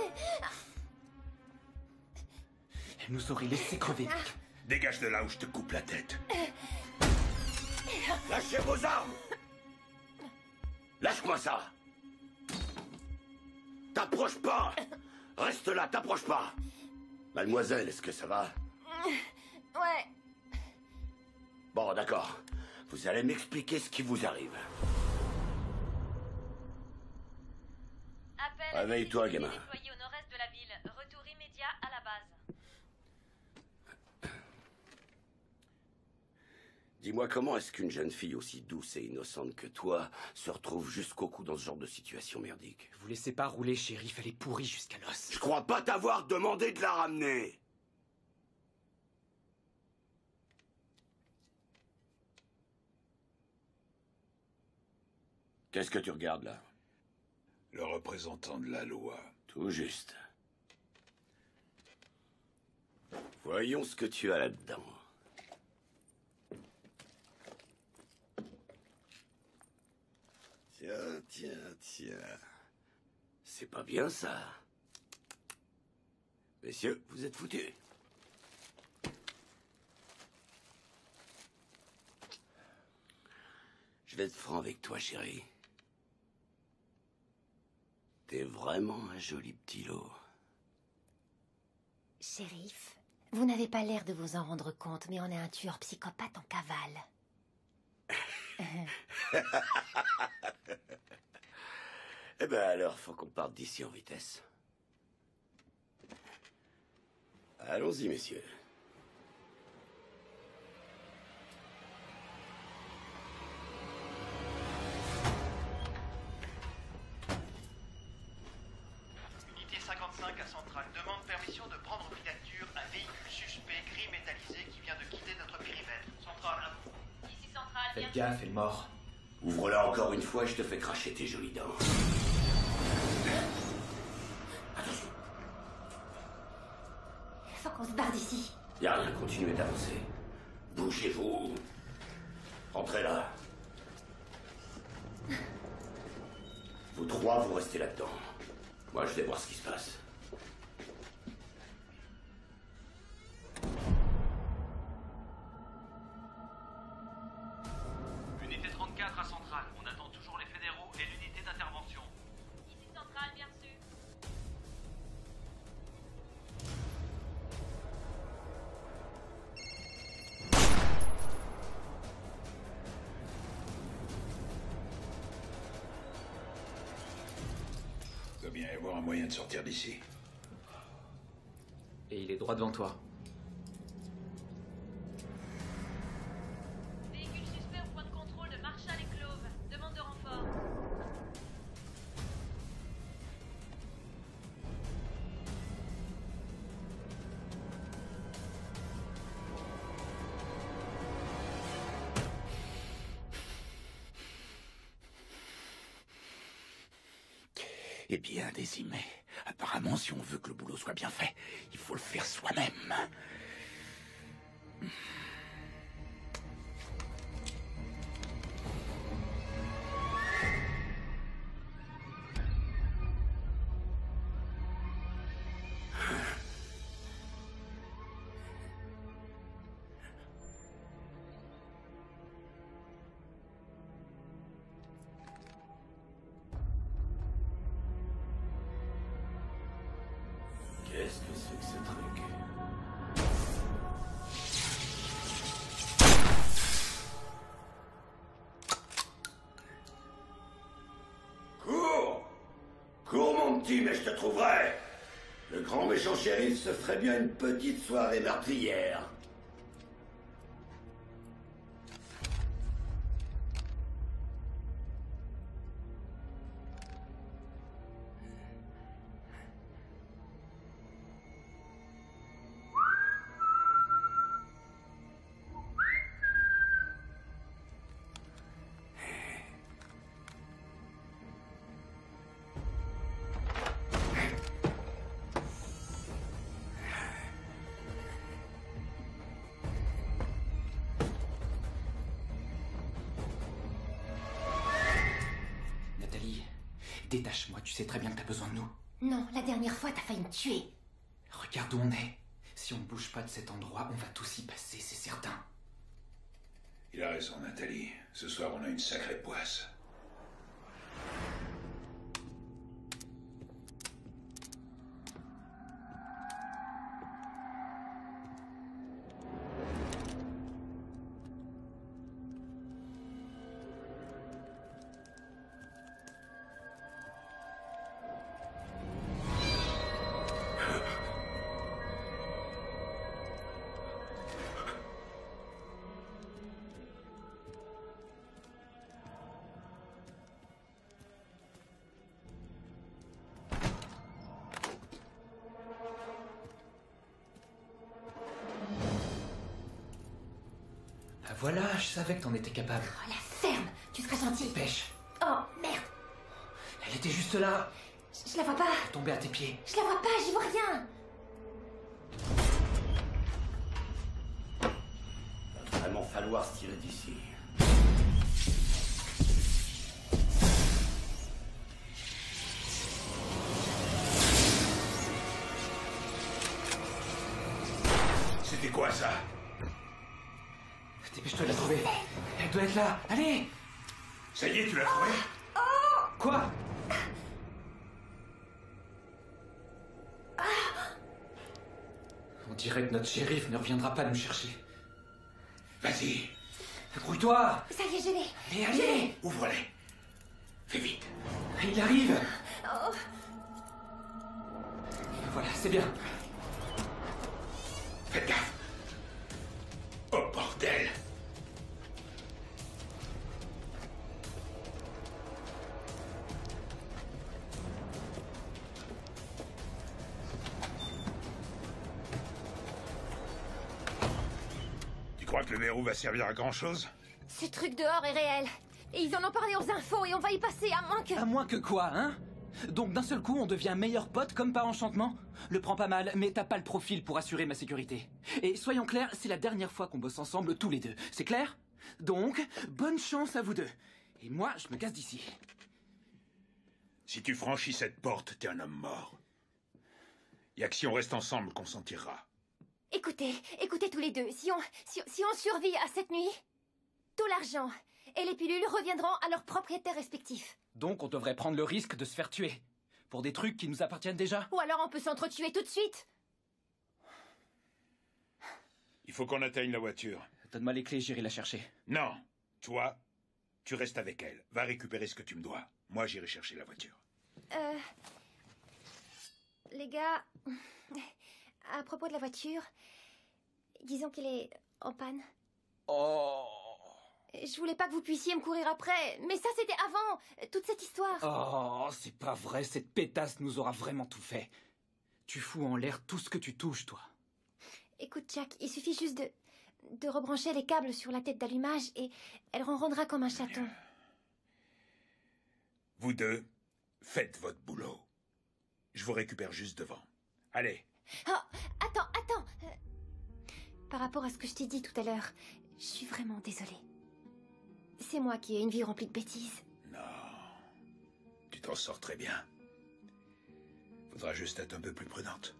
Elle nous aurait laissé crever. Dégage de là où je te coupe la tête. Lâchez vos armes. Lâche-moi ça. T'approches pas. Reste là, t'approches pas. Mademoiselle, est-ce que ça va? Ouais. Bon, d'accord. Vous allez m'expliquer ce qui vous arrive. Appel Réveille-toi, à gamin. déployé au nord-est de la ville. Retour immédiat à la base. Dis-moi, comment est-ce qu'une jeune fille aussi douce et innocente que toi se retrouve jusqu'au cou dans ce genre de situation merdique? Vous laissez pas rouler, shérif, elle est pourrie jusqu'à l'os. Je crois pas t'avoir demandé de la ramener. Qu'est-ce que tu regardes là? Le représentant de la loi. Tout juste. Voyons ce que tu as là-dedans. Tiens. C'est pas bien, ça. Messieurs, vous êtes foutus. Je vais être franc avec toi, chérie. T'es vraiment un joli petit lot. Shérif, vous n'avez pas l'air de vous en rendre compte, mais on a un tueur psychopathe en cavale. Eh ben alors, faut qu'on parte d'ici en vitesse. Allons-y, messieurs. Unité 55 à Centrale demande permission de prendre en filature un véhicule suspect gris métallisé qui vient de quitter notre périmètre. Centrale, à vous. Ici Centrale, Faites gaffe, elle est mort. Ouvre-la encore une fois et je te fais cracher tes jolies dents. Attention. Faut qu'on se barre d'ici. Y a rien, continuez d'avancer. Bougez-vous. Rentrez là. Vous trois, vous restez là-dedans. Moi, je vais voir ce qui se passe. Unité 34 à Centrale. On attend toujours les fédéraux et l'unité d'intervention. ici Centrale, bien reçu. Il doit bien y avoir un moyen de sortir d'ici. Et il est droit devant toi. Véhicule suspect au point de contrôle de Marshall et Clove. Demande de renfort. Eh bien, Désimé, apparemment, si on veut que le boulot soit bien fait, il faut le faire soi-même. Qu'est-ce que c'est que ce truc? Cours! Cours, mon petit, mais je te trouverai! Le grand méchant shérif se ferait bien une petite soirée meurtrière. Nathalie, détache-moi, tu sais très bien que t'as besoin de nous. Non, la dernière fois, t'as failli me tuer. Regarde où on est. Si on bouge pas de cet endroit, on va tous y passer, c'est certain. Il a raison, Nathalie. Ce soir, on a une sacrée poisse. Ah voilà, je savais que t'en étais capable. Oh, la ferme. Tu seras gentil. Dépêche. Oh, merde. Elle était juste là. Je la vois pas. Tombée à tes pieds. Je la vois pas, j'y vois rien. Va vraiment falloir se tirer d'ici. C'était quoi ça? Dépêche-toi de la trouver. Elle doit être là. Allez! Ça y est, tu l'as trouvé? Quoi? On dirait que notre shérif ne reviendra pas nous chercher. Vas-y, Grouille-toi! Ça y est, je l'ai. Mais allez! ouvre-les. Fais vite. Il arrive! Oh, Voilà, c'est bien. Faites gaffe. Oh bordel. Tu crois que le verrou va servir à grand chose? ce truc dehors est réel. Et ils en ont parlé aux infos et on va y passer à moins que... À moins que quoi, hein? Donc d'un seul coup, on devient meilleurs potes comme par enchantement? Le prends pas mal, mais t'as pas le profil pour assurer ma sécurité. Et soyons clairs, c'est la dernière fois qu'on bosse ensemble tous les deux. C'est clair? Donc, bonne chance à vous deux. Et moi, je me casse d'ici. Si tu franchis cette porte, t'es un homme mort. Y'a que si on reste ensemble qu'on s'en tirera. Écoutez tous les deux. Si on survit à cette nuit, tout l'argent et les pilules reviendront à leurs propriétaires respectifs. Donc on devrait prendre le risque de se faire tuer. Pour des trucs qui nous appartiennent déjà. Ou alors on peut s'entretuer tout de suite. Il faut qu'on atteigne la voiture. Donne-moi les clés, j'irai la chercher. Non, toi, tu restes avec elle. Va récupérer ce que tu me dois. Moi, j'irai chercher la voiture. Les gars, à propos de la voiture, disons qu'elle est en panne. Oh. Je voulais pas que vous puissiez me courir après, mais ça c'était avant, toute cette histoire. Oh, c'est pas vrai, cette pétasse nous aura vraiment tout fait. Tu fous en l'air tout ce que tu touches, toi. Écoute Jack, il suffit juste de rebrancher les câbles sur la tête d'allumage et elle ronronnera comme un chaton. Vous deux, faites votre boulot. Je vous récupère juste devant. Allez. Oh, attends. Par rapport à ce que je t'ai dit tout à l'heure, je suis vraiment désolée. C'est moi qui ai une vie remplie de bêtises. Non. Tu t'en sors très bien. Faudra juste être un peu plus prudente.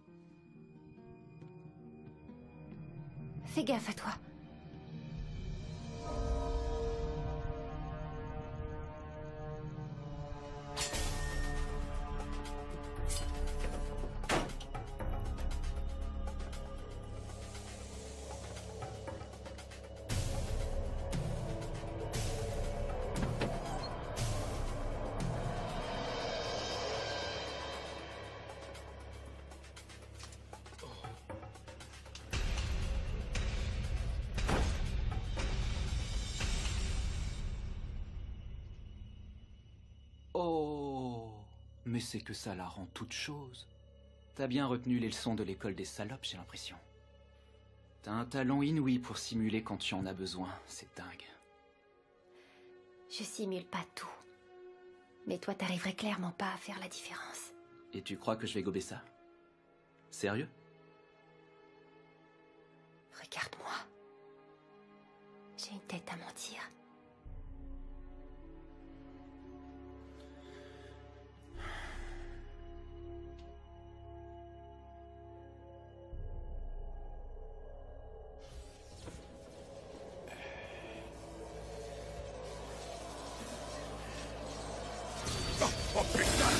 Fais gaffe à toi. Oh, mais c'est que ça la rend toute chose. T'as bien retenu les leçons de l'école des salopes, j'ai l'impression. T'as un talent inouï pour simuler quand tu en as besoin, c'est dingue. Je simule pas tout. Mais toi, t'arriverais clairement pas à faire la différence. Et tu crois que je vais gober ça? Sérieux? Regarde-moi. J'ai une tête à mentir. Oh putain!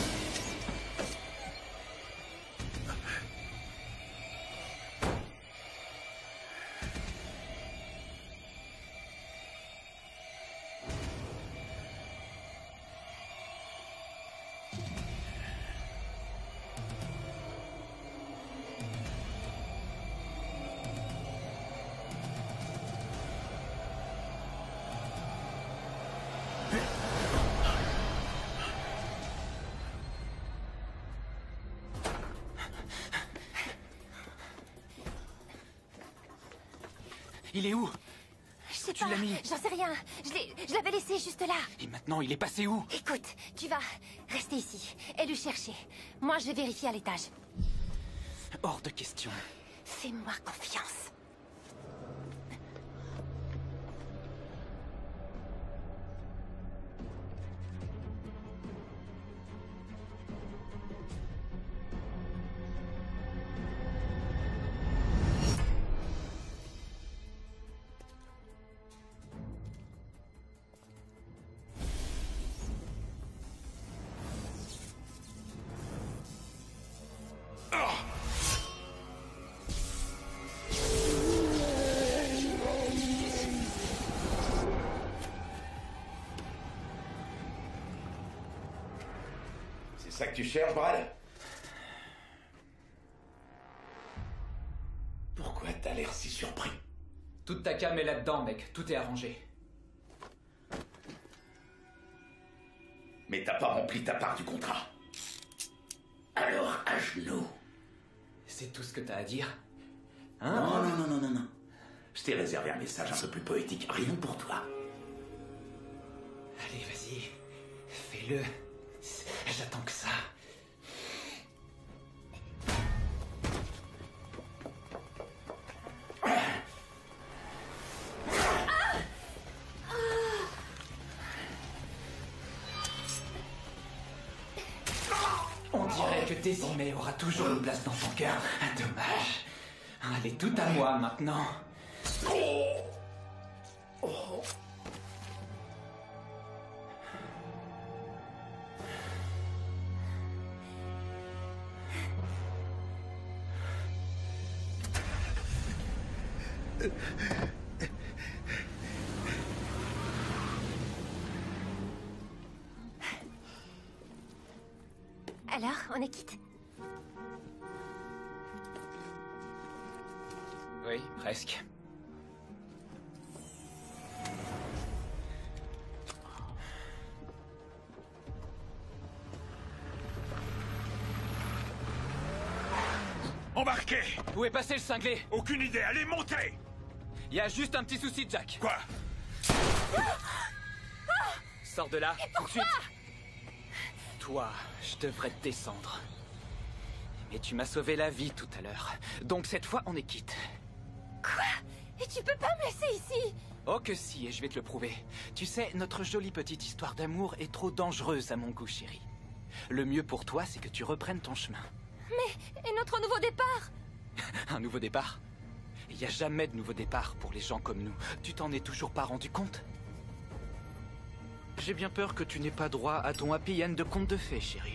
Il est où? Je sais Tu pas, l'as mis? j'en sais rien. Je l'avais laissé juste là. Et maintenant, il est passé où? Écoute, tu vas rester ici et le chercher. Moi, je vais vérifier à l'étage. Hors de question. Fais-moi confiance. ça que tu cherches, Brad? Pourquoi t'as l'air si surpris? Toute ta cam est là-dedans, mec. Tout est arrangé. Mais t'as pas rempli ta part du contrat. Alors, à genoux. C'est tout ce que t'as à dire? Hein? Non. Je t'ai réservé un message un peu plus poétique, rien que pour toi. Allez, vas-y. Fais-le. J'attends que ça. On dirait que Désimé aura toujours une place dans ton cœur. Dommage. Elle est toute à moi maintenant. Alors, on est quitte? Oui, presque. Embarquez! Où est passé le cinglé? Aucune idée, allez, montez! Il y a juste un petit souci, Jack. Quoi? Sors de là, tout de suite. Toi, je devrais te descendre. Mais tu m'as sauvé la vie tout à l'heure. Donc cette fois, on est quitte. Quoi? Et tu peux pas me laisser ici? Oh que si, et je vais te le prouver. Tu sais, notre jolie petite histoire d'amour est trop dangereuse à mon goût, chérie. Le mieux pour toi, c'est que tu reprennes ton chemin. Mais, et notre nouveau départ? Un nouveau départ? Il n'y a jamais de nouveau départ pour les gens comme nous. Tu t'en es toujours pas rendu compte? J'ai bien peur que tu n'aies pas droit à ton happy end de conte de fées, chérie.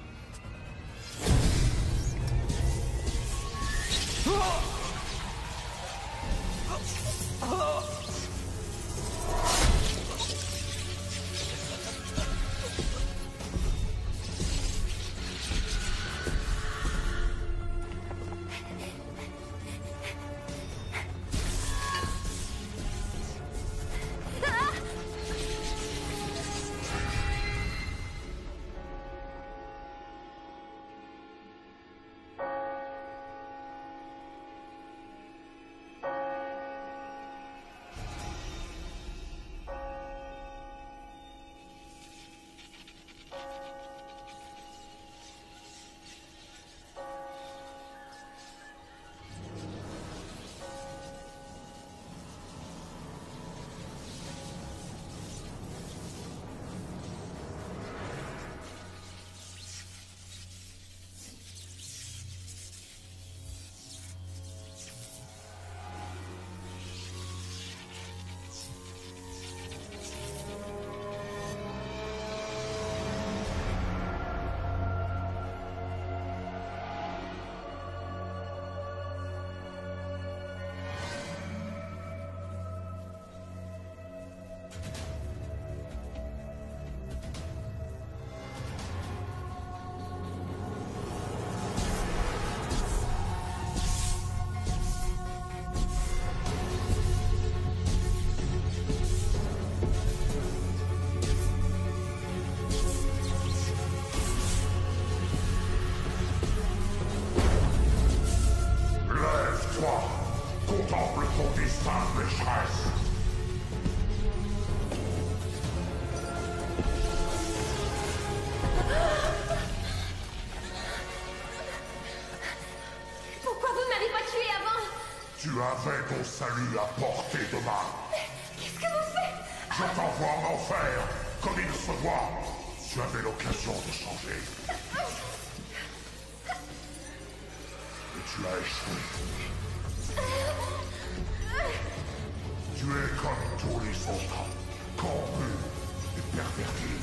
Contemple ton destin, pécheresse. Pourquoi vous ne m'avez pas tué avant? Tu avais ton salut à portée de main. Qu'est-ce que vous faites? Je t'envoie en enfer, comme il se doit. Tu avais l'occasion de changer. Et tu as échoué. Tu es comme tous les autres, corrompu et perverti.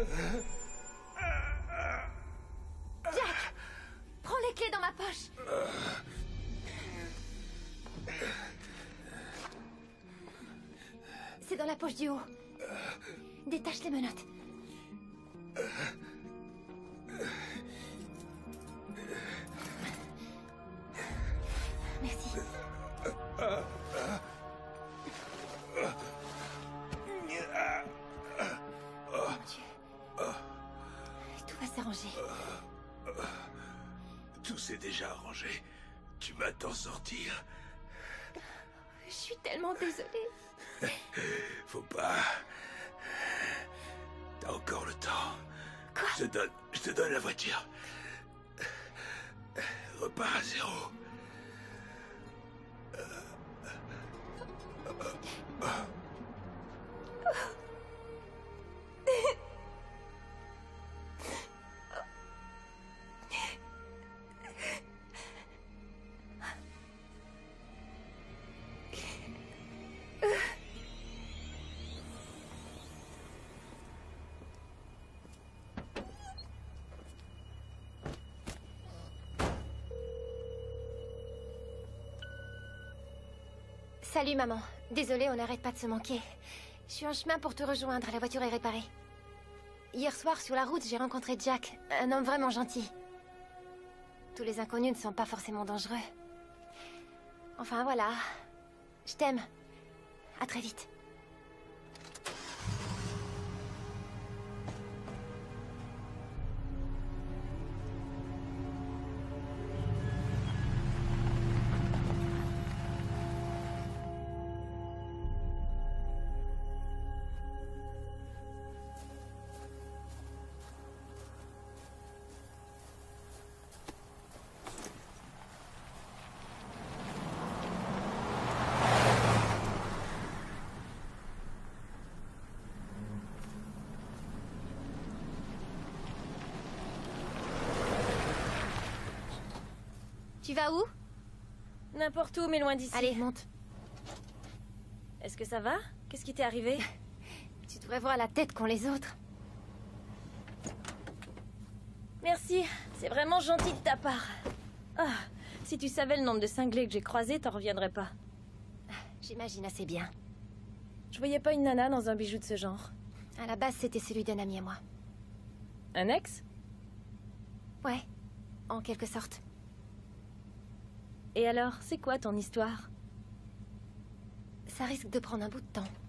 Jack! Prends les clés dans ma poche. C'est dans la poche du haut. Détache les menottes. Merci. Mon Dieu. Tout va s'arranger. Tout s'est déjà arrangé. Tu vas t'en sortir. Je suis tellement désolée. Faut pas. T'as encore le temps. Quoi? Je te donne la voiture. Repars à zéro. Salut maman. Désolée, on n'arrête pas de se manquer. Je suis en chemin pour te rejoindre, la voiture est réparée. Hier soir, sur la route, j'ai rencontré Jack, un homme vraiment gentil. Tous les inconnus ne sont pas forcément dangereux. Enfin voilà. Je t'aime. À très vite. Tu vas où? N'importe où, mais loin d'ici. Allez, monte. Est-ce que ça va? Qu'est-ce qui t'est arrivé? Tu devrais voir la tête qu'ont les autres. Merci, c'est vraiment gentil de ta part. Ah, si tu savais le nombre de cinglés que j'ai croisés, t'en reviendrais pas. J'imagine assez bien. Je voyais pas une nana dans un bijou de ce genre. À la base, c'était celui d'un ami à moi. Un ex? Ouais, en quelque sorte. Et alors, c'est quoi ton histoire? Ça risque de prendre un bout de temps.